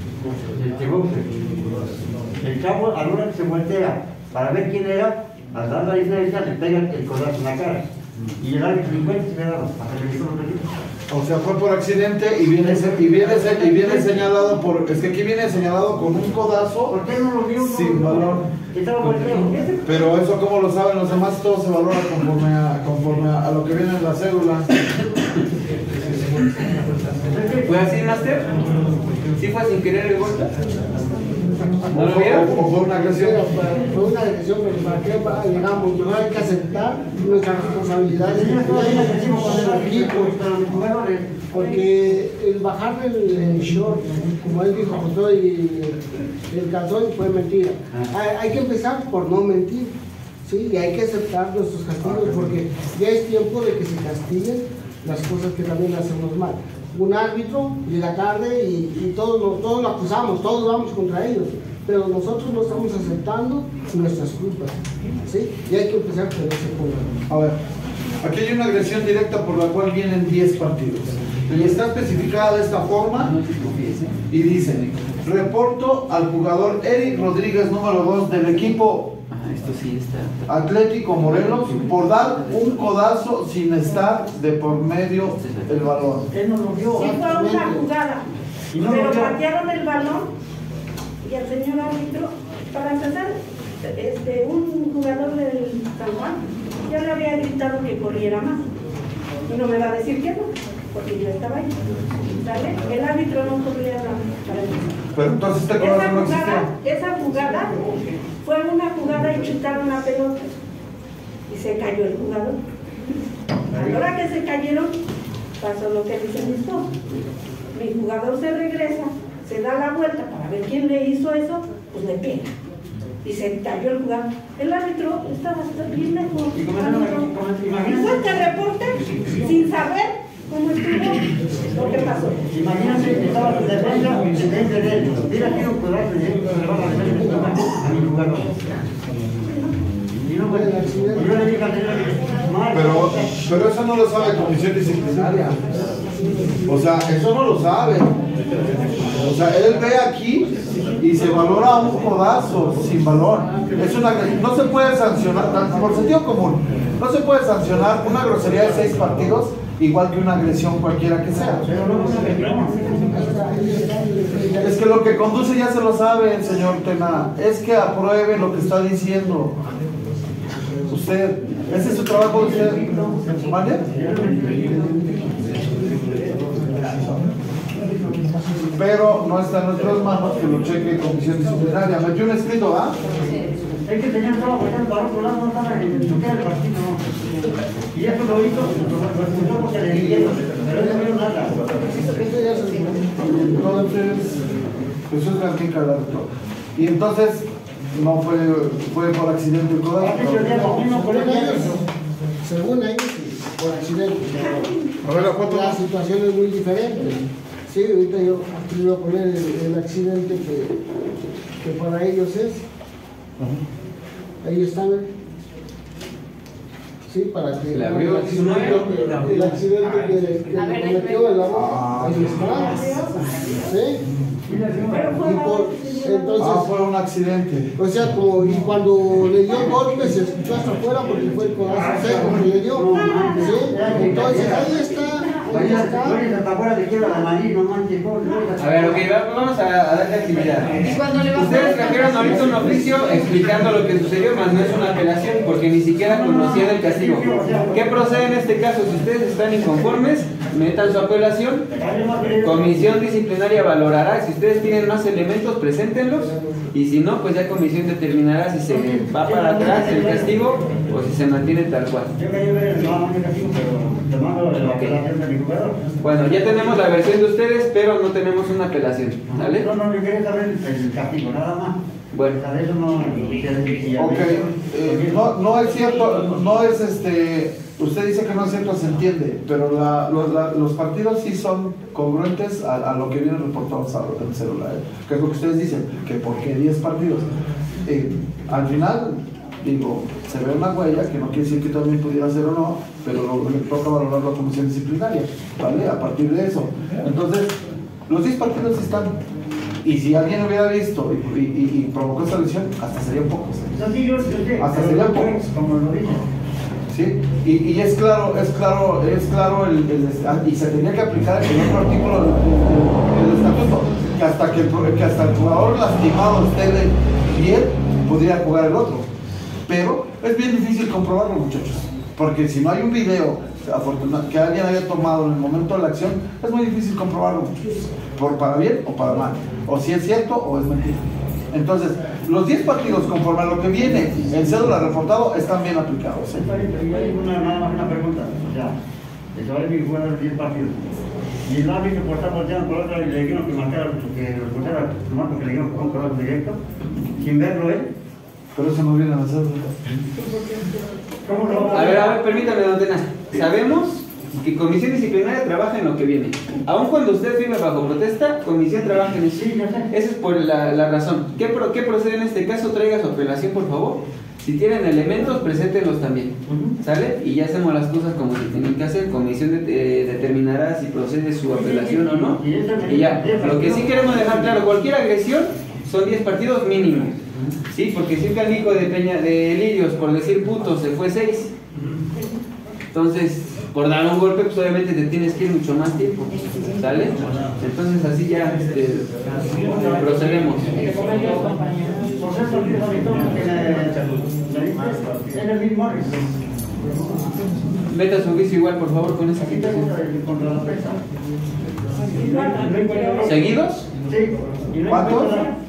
El chavo, a la hora que se voltea para ver quién era, al dar la diferencia, le pega el codazo en la cara. Y el árbitro igual se me daba para revisar un poquito. O sea, fue por accidente y viene señalado por. Es que aquí viene señalado con un codazo. ¿Por qué no lo vio? Sin valor. Pero eso, ¿cómo lo saben los demás? Todo se valora conforme a lo que viene en la cédula. ¿Fue así, Master? ¿Sí fue sin querer el golpe? ¿No lo vieron? ¿O fue una agresión? Fue una agresión, pero ¿para qué digamos? Yo hay que aceptar nuestras responsabilidades porque el bajar el short, como él dijo, con todo el calzón fue mentira. Hay que empezar por no mentir, ¿sí? Y hay que aceptar nuestros castigos porque ya es tiempo de que se castiguen las cosas que también hacemos mal. Un árbitro llega tarde y todos lo acusamos, todos vamos contra ellos, pero nosotros no estamos aceptando nuestras culpas, ¿sí? Y hay que empezar por ese punto. A ver, aquí hay una agresión directa por la cual vienen 10 partidos. Y está especificada de esta forma y dice: reporto al jugador Eric Rodríguez, número 2 del equipo Atlético Morelos, por dar un codazo sin estar de por medio del balón. Sí, fue una jugada, pero patearon el balón y el señor árbitro, para empezar, un jugador del San Juan ya le había gritado que corriera más y no me va a decir que no, porque yo estaba ahí, ¿sale? El árbitro no corría para empezar. Pero entonces este codazo no existía. Esa jugada fue una jugada y chutaron la pelota y se cayó el jugador. A la hora que se cayeron, pasó lo que dice mi esposo. Mi jugador se regresa, se da la vuelta para ver quién le hizo eso, pues le pega. Y se cayó el jugador. El árbitro estaba bien lejos. Hizo este reporte sin saber cómo estuvo lo que pasó. Imagínate que estaba en defensa y se te de él. Mira aquí un pedazo a mi jugador. Yo le dije al pero eso no lo sabe comisión disciplinaria. O sea, eso no lo sabe. O sea, él ve aquí y se valora un codazo sin valor. No se puede sancionar, por sentido común, no se puede sancionar una grosería de 6 partidos igual que una agresión cualquiera que sea. Es que lo que conduce ya se lo sabe, señor Tena. Es que apruebe lo que está diciendo. Usted, ese es su trabajo de usted. ¿Vale? Pero no está en nuestras manos que lo cheque comisión disciplinaria. Metió un escrito, ¿ah? Es que tenían todo para otro lado, no estaba en el partido. Y eso lo hizo, lo escuchó porque le dijeron, pero no vio nada. Eso es la finca del árbitro. Y entonces, no fue por accidente el codazo. Según ellos, por accidente. A ver, la foto. La situación es muy diferente. Sí, ahorita yo voy a poner el accidente que para ellos es. Ahí están. Sí, para que el accidente que cometió el agua, ahí está. ¿Sí? Entonces, fue un accidente. O sea, como y cuando le dio golpe se escuchó hasta afuera porque fue el codazo seco que le dio. ¿Sí? Entonces ahí está. A ver, ok, vamos a darle actividad. Ustedes trajeron ahorita un oficio explicando lo que sucedió, más no es una apelación porque ni siquiera conocían el castigo. ¿Qué procede en este caso? Si ustedes están inconformes, metan su apelación. Comisión disciplinaria valorará. Si ustedes tienen más elementos, preséntenlos. Y si no, pues ya comisión determinará si se va para atrás el castigo o si se mantiene tal cual. Bueno, ya tenemos la versión de ustedes, pero no tenemos una apelación, ¿vale? No, yo quería saber el castigo, nada más. Bueno, eso no. Ok, no es cierto, no es usted dice que no es cierto, se entiende, pero los partidos sí son congruentes a lo que viene reportado en el celular, que es lo que ustedes dicen, que por qué 10 partidos. Al final, digo, se ve una huella, que no quiere decir que también pudiera ser o no, pero le toca valorar la comisión disciplinaria, ¿vale? A partir de eso. Entonces, los 10 partidos están, y si alguien hubiera visto y provocó esta lesión, hasta serían pocos. Hasta serían pocos. Como lo dije. ¿sí? Y es claro y se tenía que aplicar el otro artículo del estatuto, que hasta el jugador lastimado esté bien, podría jugar el otro. Pero es bien difícil comprobarlo, muchachos, porque si no hay un video que alguien haya tomado en el momento de la acción, es muy difícil comprobarlo, muchachos, para bien o para mal, o si es cierto o es mentira. Entonces, los 10 partidos conforme a lo que viene en cédula reportado están bien aplicados. ¿Sí? Nada más una pregunta. O sea, el chaval que juega los 10 partidos y el árbitro por estar volteando por otra y le dijeron que marcara, que lo escuchara nomás porque le dijeron que fue un color directo, sin verlo él. Pero eso no viene a la cédula. A ver, permítame, don Tena. Sabemos que Comisión Disciplinaria trabaja en lo que viene. Aun cuando usted firme bajo protesta, Comisión trabaja en eso. Esa es por la razón. ¿Qué procede en este caso? Traiga su apelación, por favor. Si tienen elementos, preséntenlos también. ¿Sale? Y ya hacemos las cosas como se tienen que hacer. Comisión determinará si procede su apelación o no. Y ya. Lo que sí queremos dejar claro, cualquier agresión son 10 partidos mínimo. ¿Sí? Porque si un canijo de Lirios, por decir puto, se fue 6. Entonces, por dar un golpe, pues obviamente te tienes que ir mucho más tiempo. ¿Sale? Entonces así ya procedemos. Meta su juicio igual, por favor, con esa situación. ¿Seguidos? Sí. ¿Cuántos?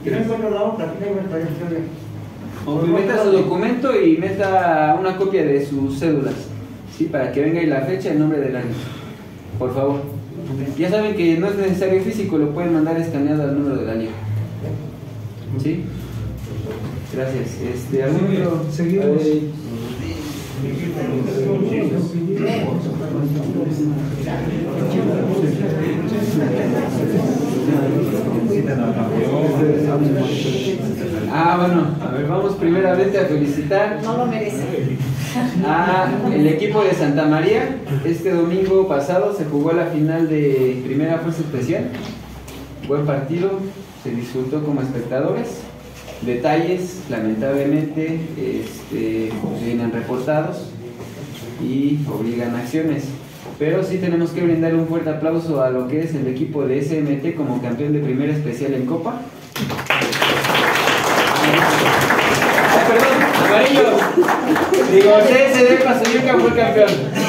Meta su documento y meta una copia de sus cédulas. Sí, para que venga ahí la fecha y el nombre del año. Por favor. Ya saben que no es necesario físico, lo pueden mandar escaneado al número del año. ¿Sí? Gracias. ¿Algún otro? Seguimos. Bueno, a ver, vamos primeramente a felicitar. No lo merece. El equipo de Santa María. Este domingo pasado se jugó la final de Primera Fuerza Especial. Buen partido, se disfrutó como espectadores. Detalles, lamentablemente, vienen reportados y obligan acciones. Pero sí tenemos que brindarle un fuerte aplauso a lo que es el equipo de SMT como campeón de Primera Especial en Copa. Perdón, amarillo. Digo, CSD Pasoyuca fue campeón.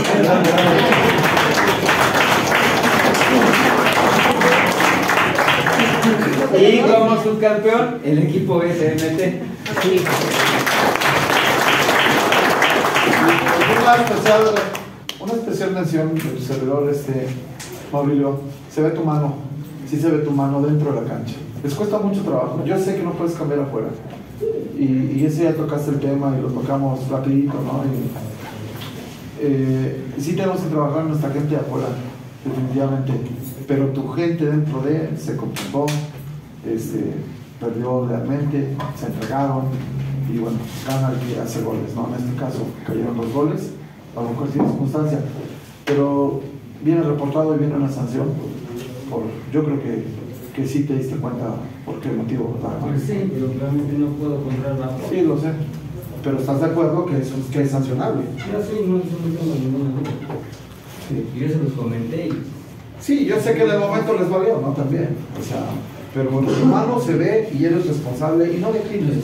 Y como subcampeón, el equipo SMT. Una especial mención del servidor Maurilio. Se ve tu mano, sí se ve tu mano dentro de la cancha. Les cuesta mucho trabajo. Yo sé que no puedes cambiar afuera. Y ese ya tocaste el tema y lo tocamos rapidito, ¿no? Sí tenemos que trabajar en nuestra gente de afuera, definitivamente. Pero tu gente dentro se complicó, perdió realmente, se entregaron y bueno, gana el que hace goles, ¿no? En este caso cayeron 2 goles, a lo mejor sin circunstancia, pero viene reportado y viene una sanción. Yo creo que sí te diste cuenta por qué motivo. Pues sí, pero realmente no puedo comprar bajo. Sí, lo sé, pero ¿estás de acuerdo que es sancionable? Yo sí, no tengo ninguna duda. Sí. Yo se los comenté y... Sí, yo sé que en el momento les valió, ¿no? También, o sea, pero con tu mano se ve y eres responsable y no declines.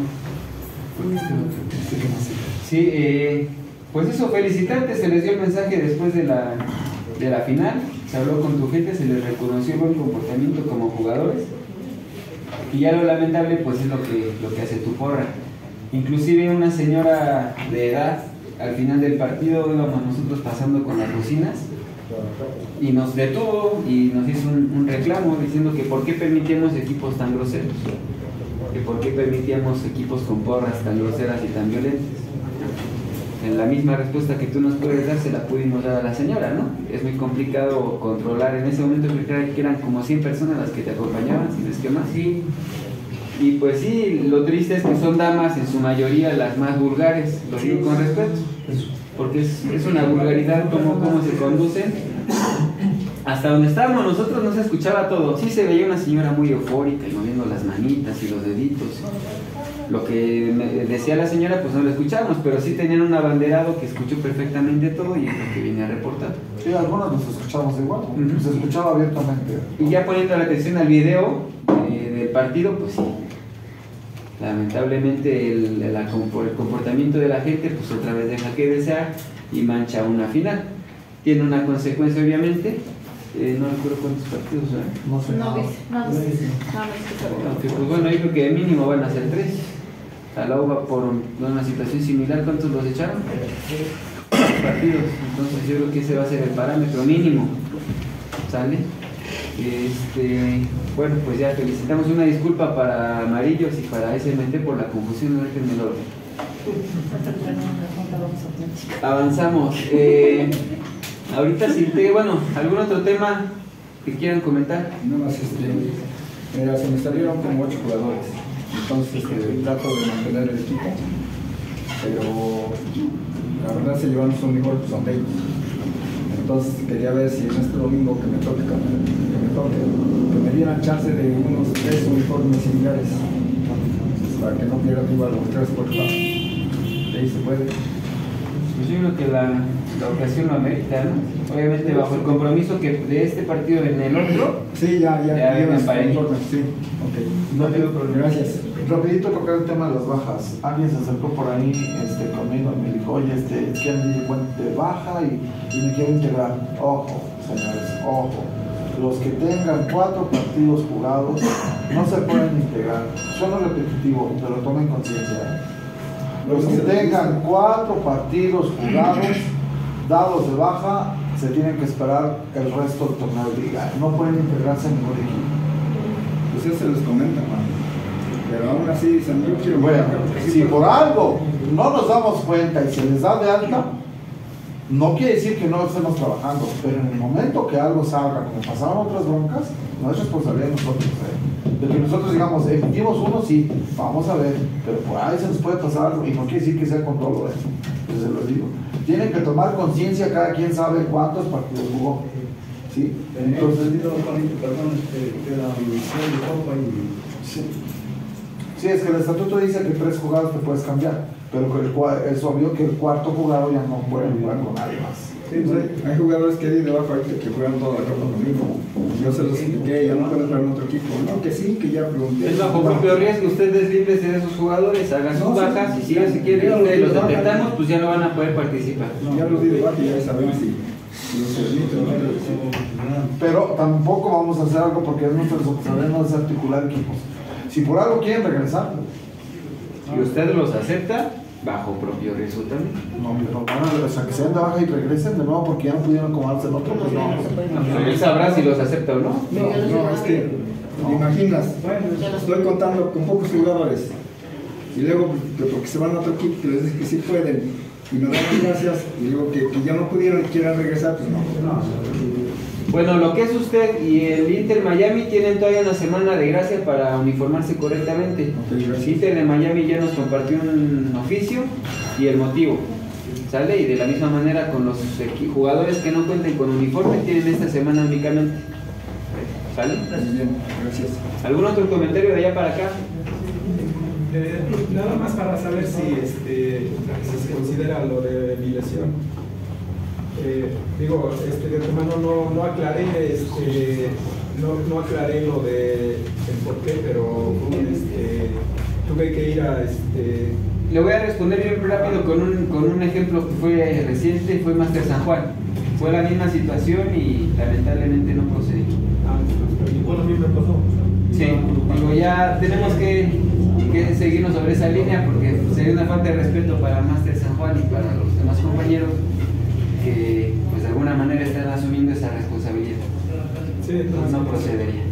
Sí, pues eso, felicitantes, se les dio el mensaje después de la final, se habló con tu gente, se les reconoció el buen comportamiento como jugadores y ya lo lamentable pues es lo que hace tu porra. Inclusive una señora de edad, al final del partido íbamos nosotros pasando con las bocinas y nos detuvo y nos hizo un reclamo diciendo que por qué permitíamos equipos tan groseros, que por qué permitíamos equipos con porras tan groseras y tan violentas. En la misma respuesta que tú nos puedes dar se la pudimos dar a la señora, ¿no? Es muy complicado controlar, en ese momento creo que eran como 100 personas las que te acompañaban, si no es que más. Sí. Y pues sí, lo triste es que son damas en su mayoría las más vulgares, lo digo con respeto, porque es una vulgaridad cómo se conducen. Hasta donde estábamos nosotros no se escuchaba todo, sí se veía una señora muy eufórica y moviendo las manitas y los deditos. Lo que decía la señora, pues no lo escuchamos, pero sí tenían un abanderado que escuchó perfectamente todo y es lo que viene a reportar. Sí, algunos nos escuchamos igual, se escuchaba abiertamente. Y ya poniendo la atención al video del partido, pues sí, lamentablemente el comportamiento de la gente, pues otra vez deja que desear y mancha una final. Tiene una consecuencia, obviamente. No recuerdo cuántos partidos, ¿verdad? No sé. Aunque, pues bueno, yo creo que de mínimo van a ser 3. A la UBA por una situación similar, ¿cuántos los echaron? 3 partidos. Entonces yo creo que ese va a ser el parámetro mínimo. ¿Sale? Bueno, pues ya felicitamos, una disculpa para Amarillos y para SMT por la confusión en el orden. Avanzamos. Ahorita sí, bueno, ¿algún otro tema que quieran comentar? No más, mira, se me salieron como 8 jugadores, entonces trato de mantener el equipo, pero la verdad se llevaron su mejor, son 20. Entonces quería ver si en este domingo que me toque, que me dieran chance de unos 3 uniformes similares, para que no pierdan igual los 3 por lado. De ahí se puede. Pues yo creo que la ocasión lo amerita, ¿no? Obviamente bajo el compromiso que de este partido en el otro. Sí, ya vengan para ahí. Sí, ok. No tengo problema. Gracias. Rapidito tocar el tema de las bajas. Alguien se acercó por ahí conmigo y me dijo, oye, es que me di cuenta de baja y me quiero integrar. Ojo, señores, ojo. Los que tengan 4 partidos jugados no se pueden integrar. Suena repetitivo, pero tomen conciencia. Los que tengan 4 partidos jugados, dados de baja, se tienen que esperar el resto del torneo de liga. No pueden integrarse en ningún equipo. Pues eso se les comenta, man. Pero aún así dicen, yo quiero... Bueno, si por algo no nos damos cuenta y se les da de alta, no quiere decir que no estemos trabajando, pero en el momento que algo salga, como pasaron otras broncas, no es responsabilidad de nosotros. De que nosotros digamos, emitimos uno, sí, vamos a ver, pero por ahí se nos puede pasar algo y no quiere decir que sea con todo eso. Entonces se los digo. Tienen que tomar conciencia, cada quien sabe cuántos partidos jugó. ¿Sí? Entonces, sí, es que el estatuto dice que 3 jugados te puedes cambiar, pero es obvio que el 4º jugador ya no puede jugar con nadie más. Sí, pues hay jugadores que hay debajo ahí que juegan toda la Copa conmigo. Yo se los expliqué, ya no pueden entrar en otro equipo. No, que sí, que ya pregunté. Es bajo propio riesgo, ustedes libres de esos jugadores, hagan sus bajas y si quieren ustedes los detectamos, pues ya no van a poder participar. Ya los di de baja y ya sabemos si los permite o no. Pero tampoco vamos a hacer algo porque es nuestra responsabilidad no desarticular equipos. Si por algo quieren regresar, y usted los acepta, bajo propio riesgo también. No, pero o sea, que se den de baja y regresen de nuevo porque ya no pudieron acomodarse en otro, pues no. Él sabrá si los acepta o no. No, es que, ¿te imaginas? Estoy contando con pocos jugadores y luego, porque se van a otro equipo, que les dije que sí pueden y me dan las gracias y digo que ya no pudieron y quieran regresar, pues no. Bueno, lo que es usted y el Inter Miami tienen todavía una semana de gracia para uniformarse correctamente. El Inter de Miami ya nos compartió un oficio y el motivo, ¿sale? Y de la misma manera con los jugadores que no cuenten con uniforme tienen esta semana únicamente, ¿sale? Bien, gracias. ¿Algún otro comentario de allá para acá? Nada más para saber si se considera lo de mi lesión. De antemano no aclaré no aclaré lo de el por qué, pero tuve que ir a Le voy a responder bien rápido con un ejemplo que fue reciente, fue Master San Juan. Fue la misma situación y lamentablemente no procedió. Bueno, a mí me pasó. Sí, digo, ya tenemos que seguirnos sobre esa línea porque sería una falta de respeto para Master San Juan y para los demás compañeros que pues de alguna manera están asumiendo esa responsabilidad. Sí, no procedería.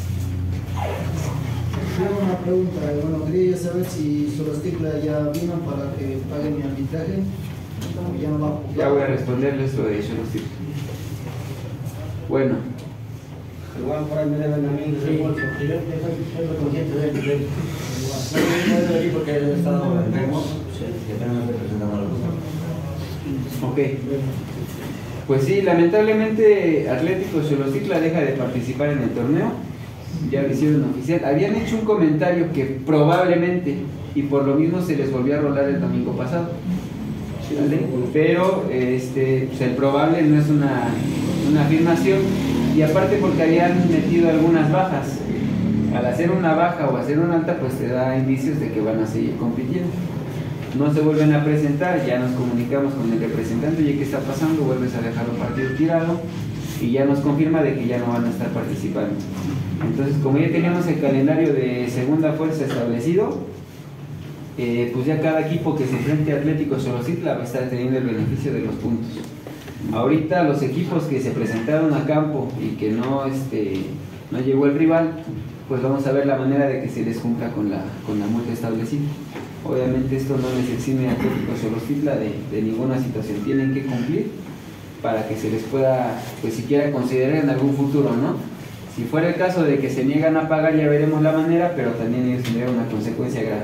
Tengo una pregunta, bueno, quería saber si Solosticla ya vino para que pague mi arbitraje o ya no va a jugar. Ya voy a responderles lo de Solosticla. Bueno. Igual por ahí me deben a mí de reembolso. Yo estoy consciente de él. No debe venir porque he estado enfermo. Que apenas me presentaba la cosa. Ok. Pues sí, lamentablemente Atlético Xolositla deja de participar en el torneo. Ya lo hicieron oficial. Habían hecho un comentario que probablemente y por lo mismo se les volvió a rolar el domingo pasado. ¿Vale? Pero pues el probable no es una afirmación, y aparte porque habían metido algunas bajas. Al hacer una baja o hacer una alta, pues te da indicios de que van a seguir compitiendo. No se vuelven a presentar, ya nos comunicamos con el representante, oye, ¿qué está pasando? Vuelves a dejar un partido tirado, y ya nos confirma de que ya no van a estar participando. Entonces, como ya teníamos el calendario de segunda fuerza establecido, pues ya cada equipo que se enfrente a Atlético Xolotitla va a estar teniendo el beneficio de los puntos. Ahorita los equipos que se presentaron a campo y que no llegó el rival, pues vamos a ver la manera de que se les cumpla con la multa establecida. Obviamente esto no les exime a Atlético Xolotitla de ninguna situación, tienen que cumplir para que se les pueda, pues siquiera considerar en algún futuro, ¿no? Si fuera el caso de que se niegan a pagar, ya veremos la manera, pero también ellos tendrían una consecuencia grave.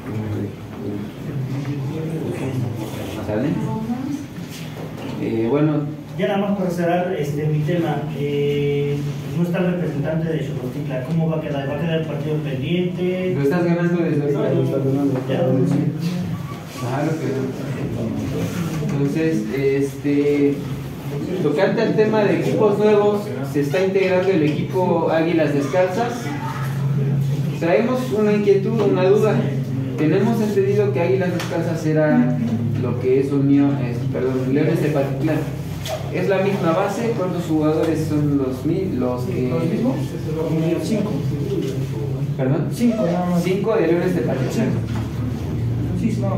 ¿Sale? Bueno. Ya nada más para cerrar mi tema, no está el representante de Xolotitla, ¿cómo va a quedar? ¿Va a quedar el partido pendiente? Lo estás ganando desde ahorita. Lo estás ganando. Entonces, tocante al tema de equipos nuevos, se está integrando el equipo Águilas Descalzas. Traemos una inquietud, una duda. Tenemos entendido que Águilas Descalzas era lo que es Leones de Patitlán. ¿Es la misma base? ¿Cuántos jugadores son los que...? ¿Los mismos? 5. ¿Perdón? 5 nada más. 5 de Leones de Patitlán. Sí, no.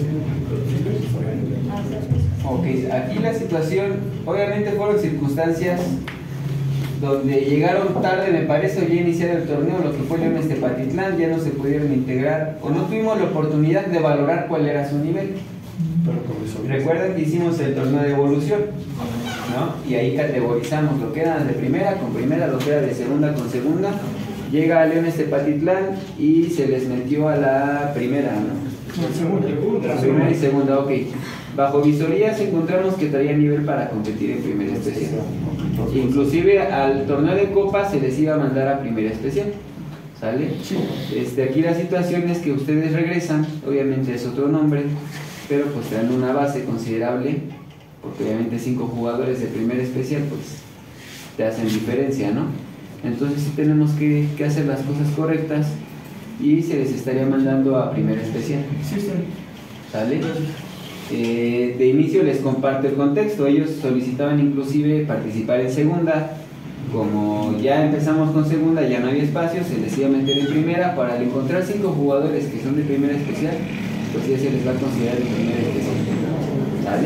Ok, aquí la situación, obviamente fueron circunstancias donde llegaron tarde, me parece, ya iniciar el torneo, lo que fue Leones de Patitlán, ya no se pudieron integrar, o no tuvimos la oportunidad de valorar cuál era su nivel. Recuerden que hicimos el torneo de evolución, ¿no? Y ahí categorizamos lo que era de primera con primera, lo que era de segunda con segunda. Llega a Leones de Patitlán y se les metió a la primera, ¿no? La primera y segunda, ok. Bajo visorías encontramos que traía nivel para competir en primera especial. Inclusive al torneo de copa se les iba a mandar a primera especial. ¿Sale? Aquí la situación es que ustedes regresan, obviamente es otro nombre, pero pues traen una base considerable, porque obviamente 5 jugadores de primera especial pues te hacen diferencia, ¿no? Entonces sí tenemos que hacer las cosas correctas y se les estaría mandando a primera especial. ¿Sale? De inicio les comparto el contexto. Ellos solicitaban inclusive participar en segunda. Como ya empezamos con segunda, ya no había espacio, se les iba a meter en primera. Para encontrar 5 jugadores que son de primera especial, pues ya se les va a considerar de primera especial. ¿Sale?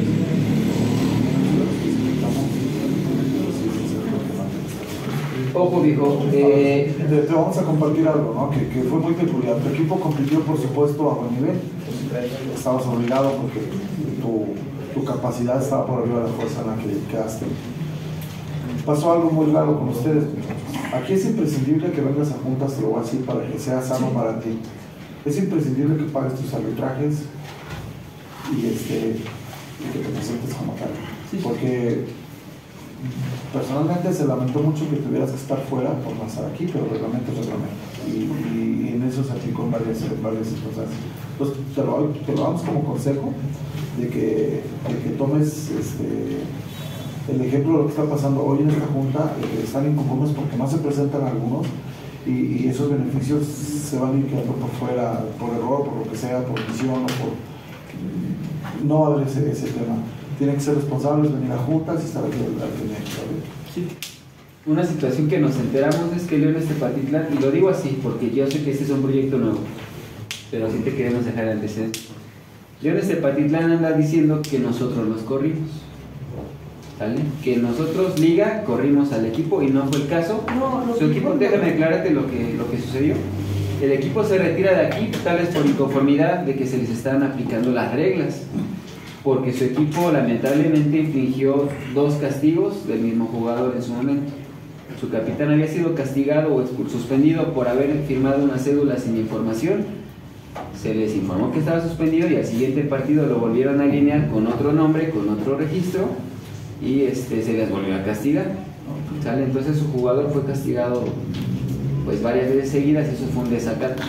Ojo, viejo. Te vamos a compartir algo, ¿no? Que fue muy peculiar. Tu equipo compitió, por supuesto, a buen nivel. Estabas obligado porque tu capacidad estaba por arriba de la fuerza en la que quedaste. Pasó algo muy raro con ustedes. Aquí es imprescindible que vengas a juntas, te lo voy a decir, para que sea sano para ti. Es imprescindible que pagues tus arbitrajes y que te presentes como tal. Porque personalmente se lamentó mucho que tuvieras que estar fuera por no estar aquí, pero el reglamento es reglamento. Y en eso se aplicó en varias circunstancias. Entonces, te lo damos como consejo de que tomes el ejemplo de lo que está pasando hoy en esta junta. Están inconformes porque no se presentan algunos y esos beneficios se van a ir quedando por fuera, por error, por lo que sea, por omisión o por no haber ese tema. Tienen que ser responsables, venir a juntas y estar aquí al pendiente. Sí. Una situación que nos enteramos es que Leones de Patitlán, y lo digo así porque yo sé que este es un proyecto nuevo, pero sí te queremos dejar antecedente. Leones de Patitlán anda diciendo que nosotros los corrimos. ¿Vale? Que nosotros, Liga, corrimos al equipo y no fue el caso. Su equipo, déjame aclararte lo que sucedió. El equipo se retira de aquí, tal vez por inconformidad de que se les están aplicando las reglas, porque su equipo lamentablemente infligió 2 castigos del mismo jugador en su momento. Su capitán había sido castigado o suspendido por haber firmado una cédula sin información. Se les informó que estaba suspendido y al siguiente partido lo volvieron a alinear con otro nombre, con otro registro, y se les volvió a castigar. ¿Sale? Entonces su jugador fue castigado pues varias veces seguidas y eso fue un desacato.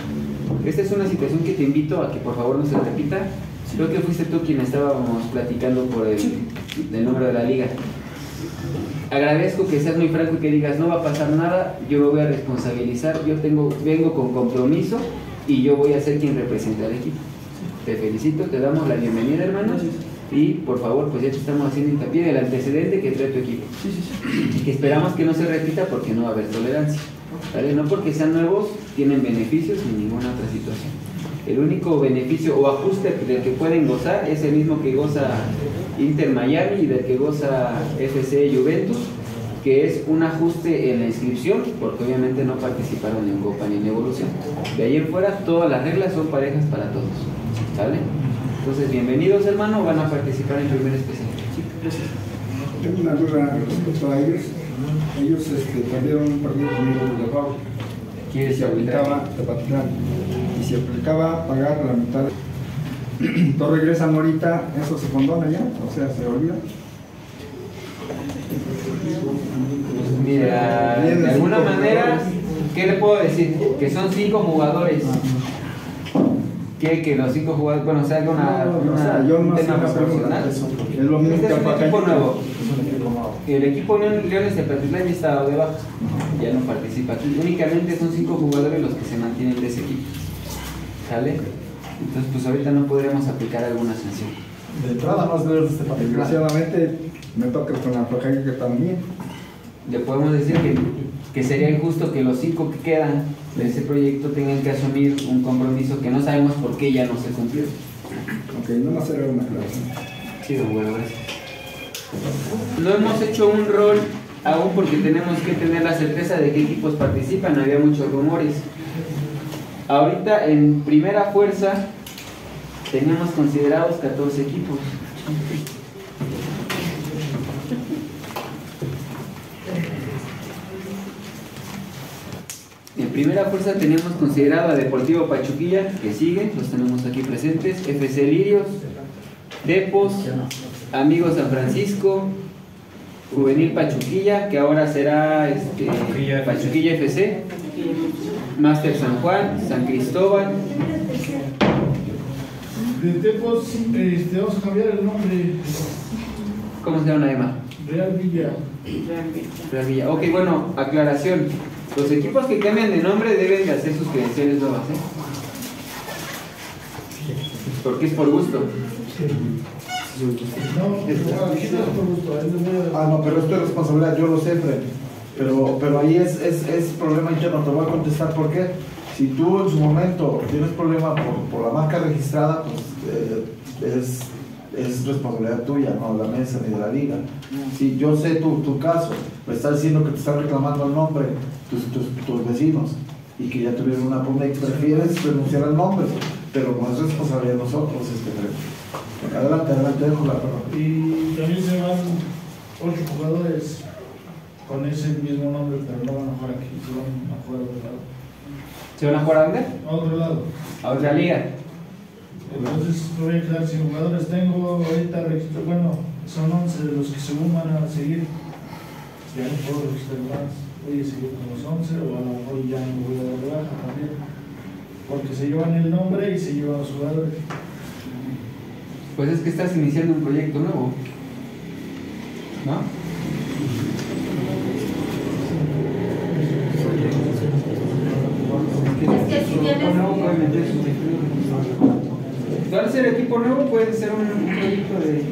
Esta es una situación que te invito a que por favor no se repita. Creo que fuiste tú quien estábamos platicando por el número de la liga. Agradezco que seas muy franco y que digas no va a pasar nada, yo me voy a responsabilizar, yo vengo con compromiso y yo voy a ser quien represente al equipo. Te felicito, te damos la bienvenida, hermano, y por favor, pues ya te estamos haciendo hincapié del antecedente que trae tu equipo. Y que esperamos que no se repita porque no va a haber tolerancia, ¿vale? No porque sean nuevos tienen beneficios ni ninguna otra situación. El único beneficio o ajuste del que pueden gozar es el mismo que goza Inter Miami y del que goza FC Juventus, que es un ajuste en la inscripción, porque obviamente no participaron en Copa ni en Evolución. De ahí en fuera, todas las reglas son parejas para todos, ¿vale? Entonces, bienvenidos, hermano, van a participar en primer especial. Sí, gracias. Tengo una duda respecto a ellos. Ellos perdieron un partido conmigo de pago. ¿Quieres se aplicaba Tepatitlán y se aplicaba pagar la mitad. Todos regresan ahorita, eso se condona ya, o sea, se olvida. Mira, de alguna manera, ¿qué le puedo decir? Que son 5 jugadores. Que los 5 jugadores, bueno, se haga un tema más personal. Es lo mismo este que es un equipo nuevo. El equipo Leones de Tepatitlán ya está de baja, ya no participa aquí. Únicamente son 5 jugadores los que se mantienen de ese equipo. ¿Sale? Entonces, pues ahorita no podremos aplicar alguna sanción. De entrada más de este papel. Desgraciadamente me toca con la Projaca que también. Le podemos decir que sería injusto que los 5 que quedan de ese proyecto tengan que asumir un compromiso que no sabemos por qué ya no se cumplió. Ok, no va a ser una aclaración. Sí, bueno, gracias. No hemos hecho un rol aún porque tenemos que tener la certeza de qué equipos participan, había muchos rumores. Ahorita en primera fuerza teníamos considerados 14 equipos. En primera fuerza teníamos considerado a Deportivo Pachuquilla, que sigue, los tenemos aquí presentes, FC Lirios, Tepos, Amigos San Francisco, Juvenil Pachuquilla, que ahora será Pachuquilla FC, Máster San Juan, San Cristóbal. De Tepos, vamos a cambiar el nombre. ¿Cómo se llama, Emma? Real Villa. Real Villa. Ok, bueno, aclaración. Los equipos que cambian de nombre deben de hacer sus credenciales nuevas, ¿eh? Porque es por gusto. No, pero esto es responsabilidad, yo lo sé, Fred. Pero ahí es problema interno, te voy a contestar por qué. Si tú en su momento tienes problema por la marca registrada, pues es responsabilidad tuya, no de la mesa ni de la liga. Si yo sé tu caso, me estás diciendo que te están reclamando el nombre tus vecinos y que ya tuvieron una pugna y prefieres renunciar al nombre, pero no es responsabilidad de nosotros. Adelante, dejo la palabra. Y también se van 8 jugadores con ese mismo nombre, pero no van a jugar aquí, se van a jugar a otro lado. ¿Se van a jugar a dónde? A otro lado. A otra liga. Entonces me voy a quedar sin jugadores. Tengo ahorita registro, bueno, son 11 de los que según van a seguir. Ya no puedo registrar más. Voy a seguir con los 11 o a lo mejor ya no voy a dar de baja también. Porque se llevan el nombre y se llevan los jugadores. Pues es que estás iniciando un proyecto nuevo, ¿no? Es que si tienes... Al ser equipo nuevo puede ser un proyecto de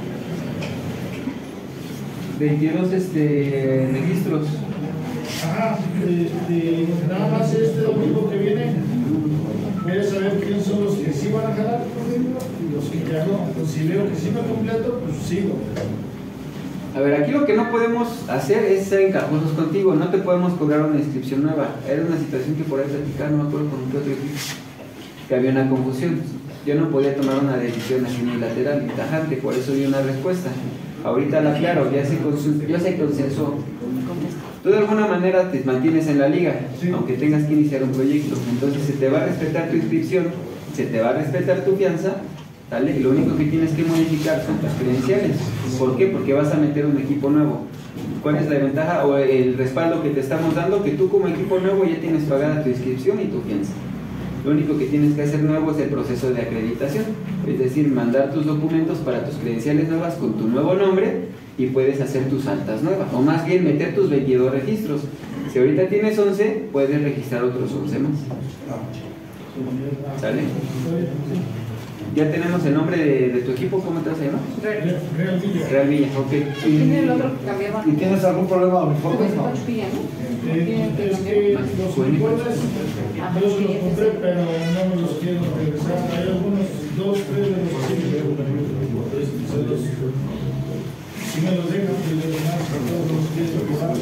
22 registros. Ajá, nada más este domingo que viene voy a saber quién son los que sí van a jalar y los que ya no. Pues si veo que sí me completo, pues sigo. A ver, aquí lo que no podemos hacer es ser encajosos contigo, no te podemos cobrar una inscripción nueva. Era una situación que por ahí platicar, no me acuerdo con qué otro equipo, que había una confusión. Yo no podía tomar una decisión así unilateral y tajante, por eso di una respuesta. Ahorita la aclaro, ya se consensó. Tú de alguna manera te mantienes en la liga, aunque tengas que iniciar un proyecto. Entonces se te va a respetar tu inscripción, se te va a respetar tu fianza, ¿vale? Y lo único que tienes que modificar son tus credenciales. ¿Por qué? Porque vas a meter un equipo nuevo. ¿Cuál es la ventaja o el respaldo que te estamos dando? Que tú como equipo nuevo ya tienes pagada tu inscripción y tu fianza. Lo único que tienes que hacer nuevo es el proceso de acreditación, es decir, mandar tus documentos para tus credenciales nuevas con tu nuevo nombre y puedes hacer tus altas nuevas, o más bien meter tus 22 registros. Si ahorita tienes 11, puedes registrar otros 11 más. ¿Sale? Ya tenemos el nombre de tu equipo, ¿cómo te vas a llamar? Real Villa. Real Villa, ok. Tiene el otro que cambiaban. ¿Y tienes algún problema de uniformes? No. Es que los uniformes, yo los compré, pero no me los quiero regresar. Hay algunos, 2, 3 de los que si me los dejan, pues los demás, todos los quiero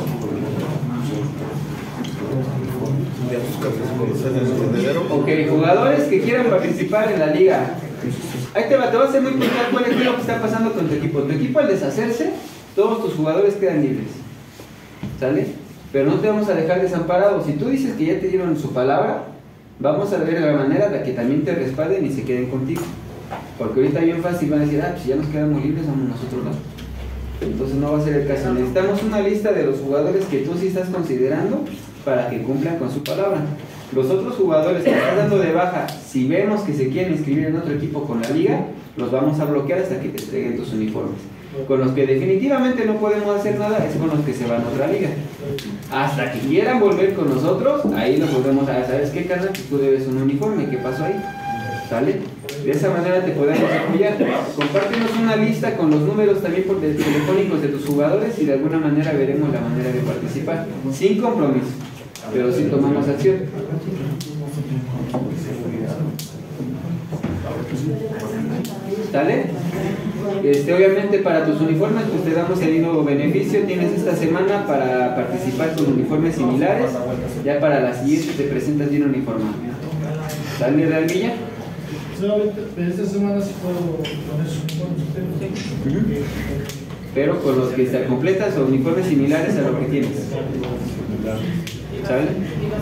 regresar. Ok, jugadores que quieran participar en la liga. Ahí te va a ser muy puntual cuál es lo que está pasando con tu equipo. Tu equipo al deshacerse, todos tus jugadores quedan libres. ¿Sale? Pero no te vamos a dejar desamparados. Si tú dices que ya te dieron su palabra, vamos a ver la manera de que también te respalden y se queden contigo. Porque ahorita bien fácil van a decir, pues ya nos quedamos libres, vamos nosotros lados. Entonces no va a ser el caso. Necesitamos una lista de los jugadores que tú sí estás considerando para que cumplan con su palabra. Los otros jugadores que estás dando de baja, si vemos que se quieren inscribir en otro equipo con la liga, los vamos a bloquear hasta que te entreguen tus uniformes. Con los que definitivamente no podemos hacer nada es con los que se van a otra liga. Hasta que quieran volver con nosotros, ahí los volvemos a, ¿sabes qué, carnal? Tú debes un uniforme, ¿qué pasó ahí? ¿Sale? De esa manera te podemos apoyar. Compártenos una lista con los números también telefónicos de tus jugadores y de alguna manera veremos la manera de participar. Sin compromiso, pero sí tomamos acción. ¿Sale? Obviamente para tus uniformes pues te damos el mismo beneficio. Tienes esta semana para participar con uniformes similares. Ya para la siguiente te presentas bien uniformado. ¿Sale, Real Villa? Esta semana sí puedo poner sus uniformes. Pero con los que se completas o uniformes similares a lo que tienes. ¿Sale?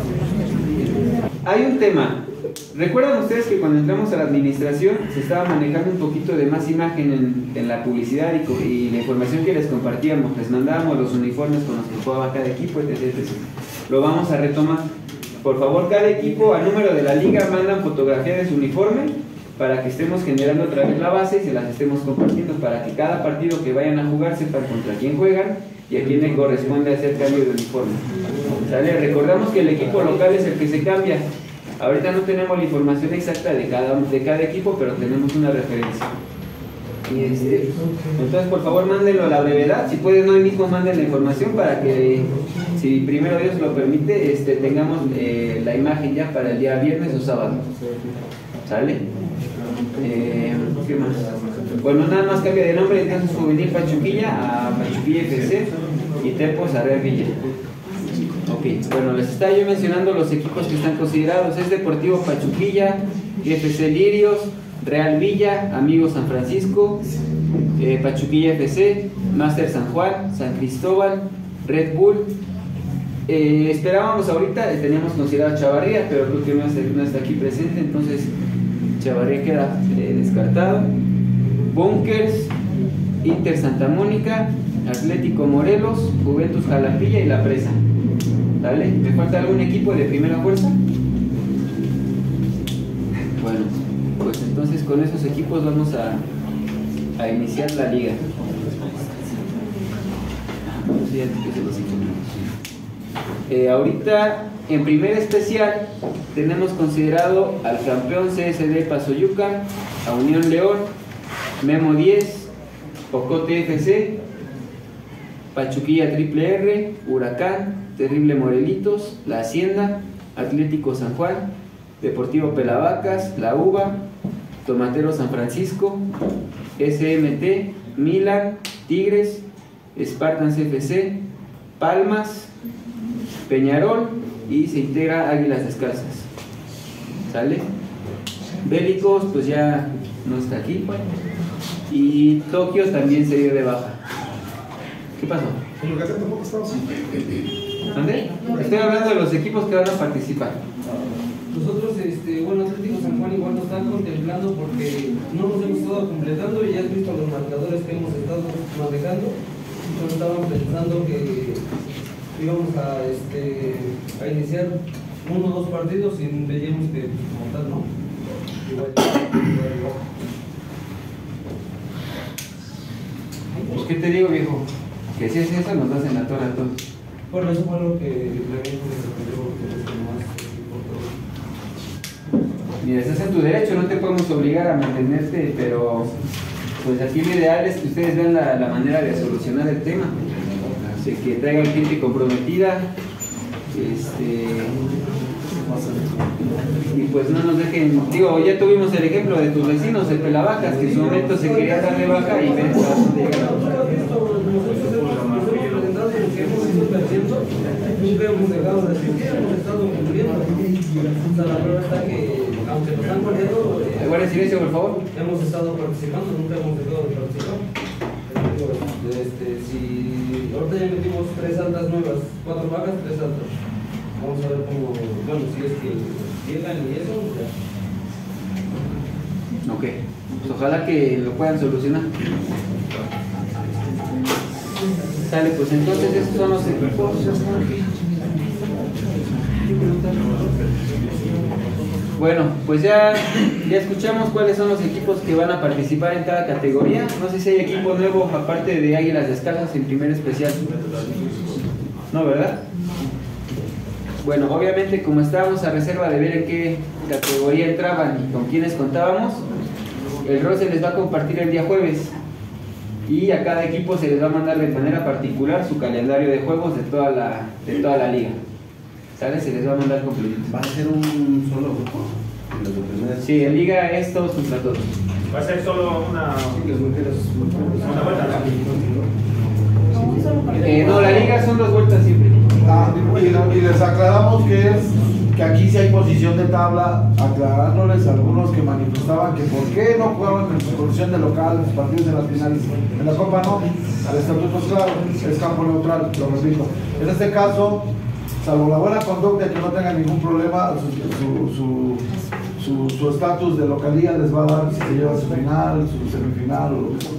Hay un tema. ¿Recuerdan ustedes que cuando entramos a la administración se estaba manejando un poquito de más imagen en la publicidad y la información que les compartíamos? Les mandábamos los uniformes con los que jugaba cada equipo, etc. Lo vamos a retomar. Por favor, cada equipo al número de la liga mandan fotografía de su uniforme para que estemos generando otra vez la base y se las estemos compartiendo para que cada partido que vayan a jugar sepan contra quién juegan y a quién le corresponde hacer cambio de uniforme. ¿Sale? Recordamos que el equipo local es el que se cambia. Ahorita no tenemos la información exacta de cada equipo, pero tenemos una referencia. Entonces, por favor, mándenlo a la brevedad. Si pueden, hoy mismo manden la información para que, si primero Dios lo permite, tengamos la imagen ya para el día viernes o sábado. ¿Sale? ¿Qué más? Bueno, nada más cambia de nombre. Entonces, Juvenil Pachuquilla a Pachuquilla FC y Tepos a Real Villa. Ok, bueno, les estaba yo mencionando los equipos que están considerados. Es Deportivo Pachuquilla, FC Lirios, Real Villa, Amigos San Francisco, Pachuquilla FC, Master San Juan, San Cristóbal, Red Bull. Esperábamos ahorita, teníamos considerado Chavarría, pero creo que no está aquí presente, entonces Chavarría queda descartado. Bunkers, Inter Santa Mónica, Atlético Morelos, Juventus Jalapilla y La Presa. ¿Dale? ¿Me falta algún equipo de primera fuerza? Bueno, pues entonces con esos equipos vamos a iniciar la liga. Ahorita en primer especial tenemos considerado al campeón CSD Pasoyuca, a Unión León, Memo 10, Ocote FC, Pachuquilla Triple R, Huracán, Terrible Morelitos, La Hacienda, Atlético San Juan, Deportivo Pelavacas, La Uva, Tomatero San Francisco, SMT, Milan, Tigres, Spartans FC, Palmas, Peñarol y se integra Águilas Descalzas. ¿Sale? Bélicos pues ya no está aquí y Tokio también se dio de baja. ¿Qué pasó? ¿Dónde? Estoy hablando de los equipos que van a participar. Nosotros, bueno, Atlético San Juan igual nos están contemplando porque no nos hemos estado completando y ya has visto los marcadores que hemos estado manejando. Entonces estábamos pensando que íbamos a iniciar 1 o 2 partidos y veíamos que como tal, ¿no? Igual. Pues, ¿qué te digo, viejo? Que si es eso, nos das en la torre a todos. Bueno, eso fue lo que le dijo que Mira, estás en tu derecho, no te podemos obligar a mantenerte, pero pues aquí lo ideal es que ustedes vean la manera de solucionar el tema. Así que traigan gente comprometida, y pues no nos dejen, digo, ya tuvimos el ejemplo de tus vecinos, el Pelavacas, que en su momento se quería dar de baja y ven hasta dónde llegaron. Nunca hemos dejado de asistir, hemos estado cumpliendo. O sea, la prueba está que, aunque nos han corrido, guarden silencio, por favor. Hemos estado participando, nunca hemos dejado de participar. Si ahorita ya metimos 3 altas nuevas, 4 bajas, 3 altas. Vamos a ver cómo, bueno, si es que llegan y eso, ya. Ok, pues ojalá que lo puedan solucionar. Sale, pues entonces esos son los equipos. Bueno, pues ya escuchamos cuáles son los equipos que van a participar en cada categoría. No sé si hay equipo nuevo aparte de Águilas Descalzas en primer especial. No, ¿verdad? Bueno, obviamente como estábamos a reserva de ver en qué categoría entraban y con quiénes contábamos, el rol se les va a compartir el día jueves. Y a cada equipo se les va a mandar de manera particular su calendario de juegos de toda la liga. ¿Sale? Se les va a mandar completo. ¿Va a ser un solo grupo? Sí, en liga es todos contra todos. Va a ser solo una vuelta. No, la liga son 2 vueltas siempre. Y les aclaramos que aquí sí hay posición de tabla, aclarándoles a algunos que manifestaban que por qué no jugaban en su posición de local en los partidos de las finales. En la Copa no, al estatuto es claro, es campo neutral, lo repito. En este caso, salvo la buena conducta y que no tengan ningún problema, su estatus de localía les va a dar si se lleva su final, su semifinal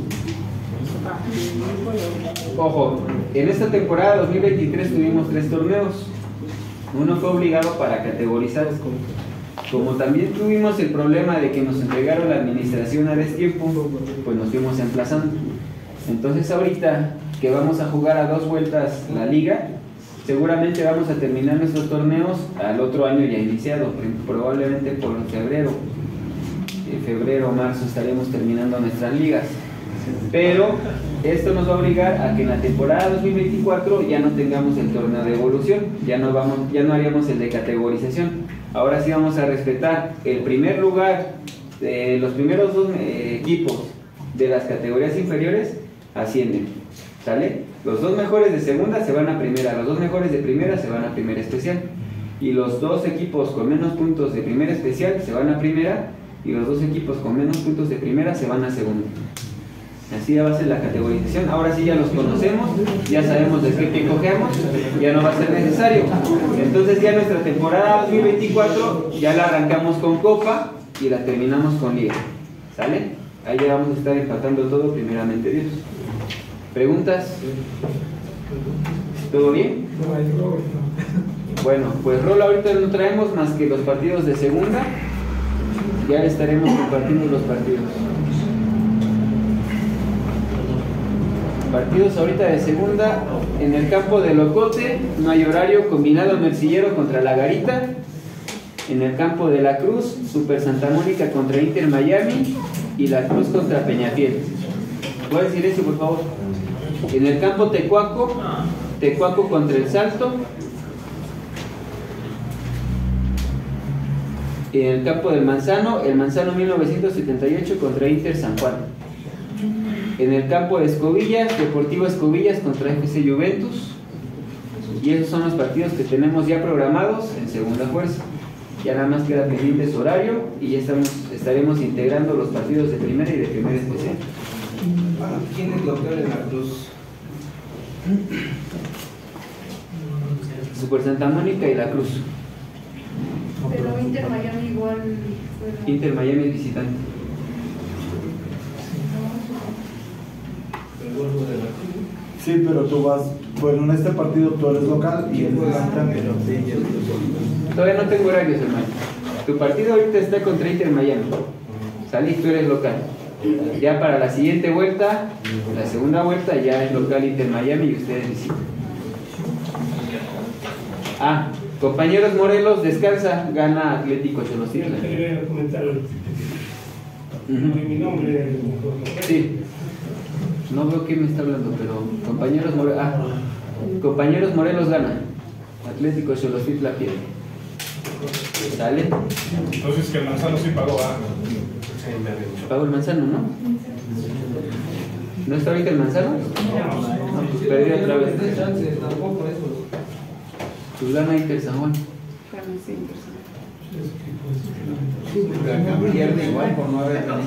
Ojo, en esta temporada 2023 tuvimos 3 torneos. Uno fue obligado para categorizar. Como también tuvimos el problema de que nos entregaron la administración a destiempo, pues nos fuimos emplazando. Entonces ahorita que vamos a jugar a 2 vueltas la liga, seguramente vamos a terminar nuestros torneos al otro año ya iniciado, probablemente por febrero. En febrero o marzo estaremos terminando nuestras ligas. Pero esto nos va a obligar a que en la temporada 2024 ya no tengamos el torneo de evolución, ya no haríamos el de categorización. Ahora sí vamos a respetar el primer lugar de los primeros 2 equipos de las categorías inferiores ascienden, ¿sale? Los 2 mejores de segunda se van a primera, los 2 mejores de primera se van a primera especial, y los 2 equipos con menos puntos de primera especial se van a primera, y los 2 equipos con menos puntos de primera se van a segunda. Así ya va a ser la categorización. Ahora sí ya los conocemos, ya sabemos de qué pie cogemos, ya no va a ser necesario. Entonces ya nuestra temporada 2024 ya la arrancamos con Copa y la terminamos con Liga. ¿Sale? Ahí ya vamos a estar empatando todo, primeramente Dios. ¿Preguntas? ¿Todo bien? Bueno, pues rol ahorita no traemos más que los partidos de segunda. Ya le estaremos compartiendo los partidos. Partidos ahorita de segunda. En el campo de Locote no hay horario, combinado Mercillero contra La Garita. En el campo de La Cruz, Super Santa Mónica contra Inter Miami y La Cruz contra Peñafiel. ¿Puedes decir eso, por favor? En el campo Tecuaco, Tecuaco contra El Salto. En el campo del Manzano, el Manzano 1978 contra Inter San Juan. En el campo de Escobillas, Deportivo Escobillas contra FC Juventus. Y esos son los partidos que tenemos ya programados en segunda fuerza. Ya nada más queda pendiente su horario y ya estaremos integrando los partidos de primera y de primera especial. ¿Quién es local en La Cruz? Super Santa Mónica y La Cruz. Pero Inter Miami igual. Inter Miami es visitante. Sí, pero tú vas Bueno, en este partido tú eres local y él juega también. Todavía no tengo horarios, hermano. Tu partido ahorita está contra Inter Miami. Salís, tú eres local. Ya para la siguiente vuelta, la segunda vuelta, ya es local Inter Miami y ustedes visitan. Ah, compañeros Morelos, descansa, gana Atlético Xolositla. Quería comentar mi nombre. Sí. No veo quién me está hablando, pero compañeros Morelos gana. Atlético Xolositla pierde. ¿Sale? Entonces que el Manzano sí pagó, ¿ah? Pagó el Manzano, ¿no? ¿No está ahorita el Manzano? No, pues perdió otra vez. Pues gana Inter San Juan. Pierde igual por no haber ganado.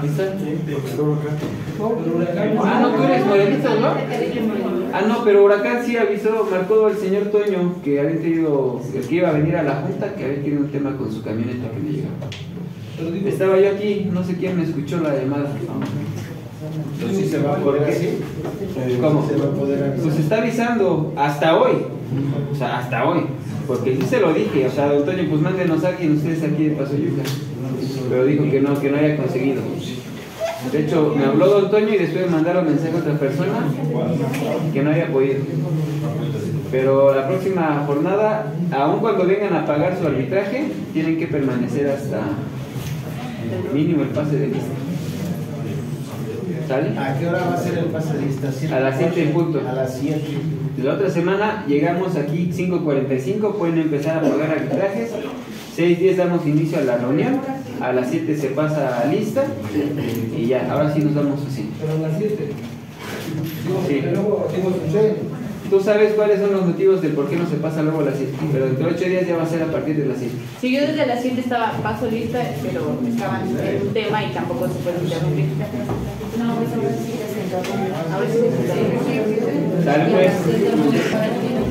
Ah, no, tú eres morenista, ¿no? Ah, no, pero Huracán sí avisó, marcó el señor Toño que había tenido, que iba a venir a la junta, que había tenido un tema con su camioneta que me llegaba. Estaba yo aquí, no sé quién me escuchó la llamada. Entonces sí se va a poder así. ¿Cómo? Se va a poder avisar. Pues está avisando hasta hoy. O sea, hasta hoy. Porque sí se lo dije, o sea, don Toño, pues mándenos a alguien ustedes aquí de Paso Yuca. Pero dijo que no haya conseguido. De hecho, me habló don Toño y después me mandaron mensaje a otra persona que no había podido. Pero la próxima jornada, aun cuando vengan a pagar su arbitraje, tienen que permanecer hasta mínimo el pase de lista. ¿Sale? ¿A qué hora va a ser el pase de lista? A las 7 en punto. A las 7. La otra semana llegamos aquí 5:45, pueden empezar a pagar arbitrajes. 6:10 damos inicio a la reunión. A las 7 se pasa a lista. Y ya, ahora sí nos vamos así. Pero a las 7. Sí. Tú sabes cuáles son los motivos del por qué no se pasa luego a las 7. Pero dentro de 8 días ya va a ser a partir de las 7. Sí, yo desde las 7 estaba paso lista, pero estaban en un tema y tampoco se puede interrumpir. No, pues ahora sí ya se interrumpe. Ahora sí se interrumpe. Dale pues.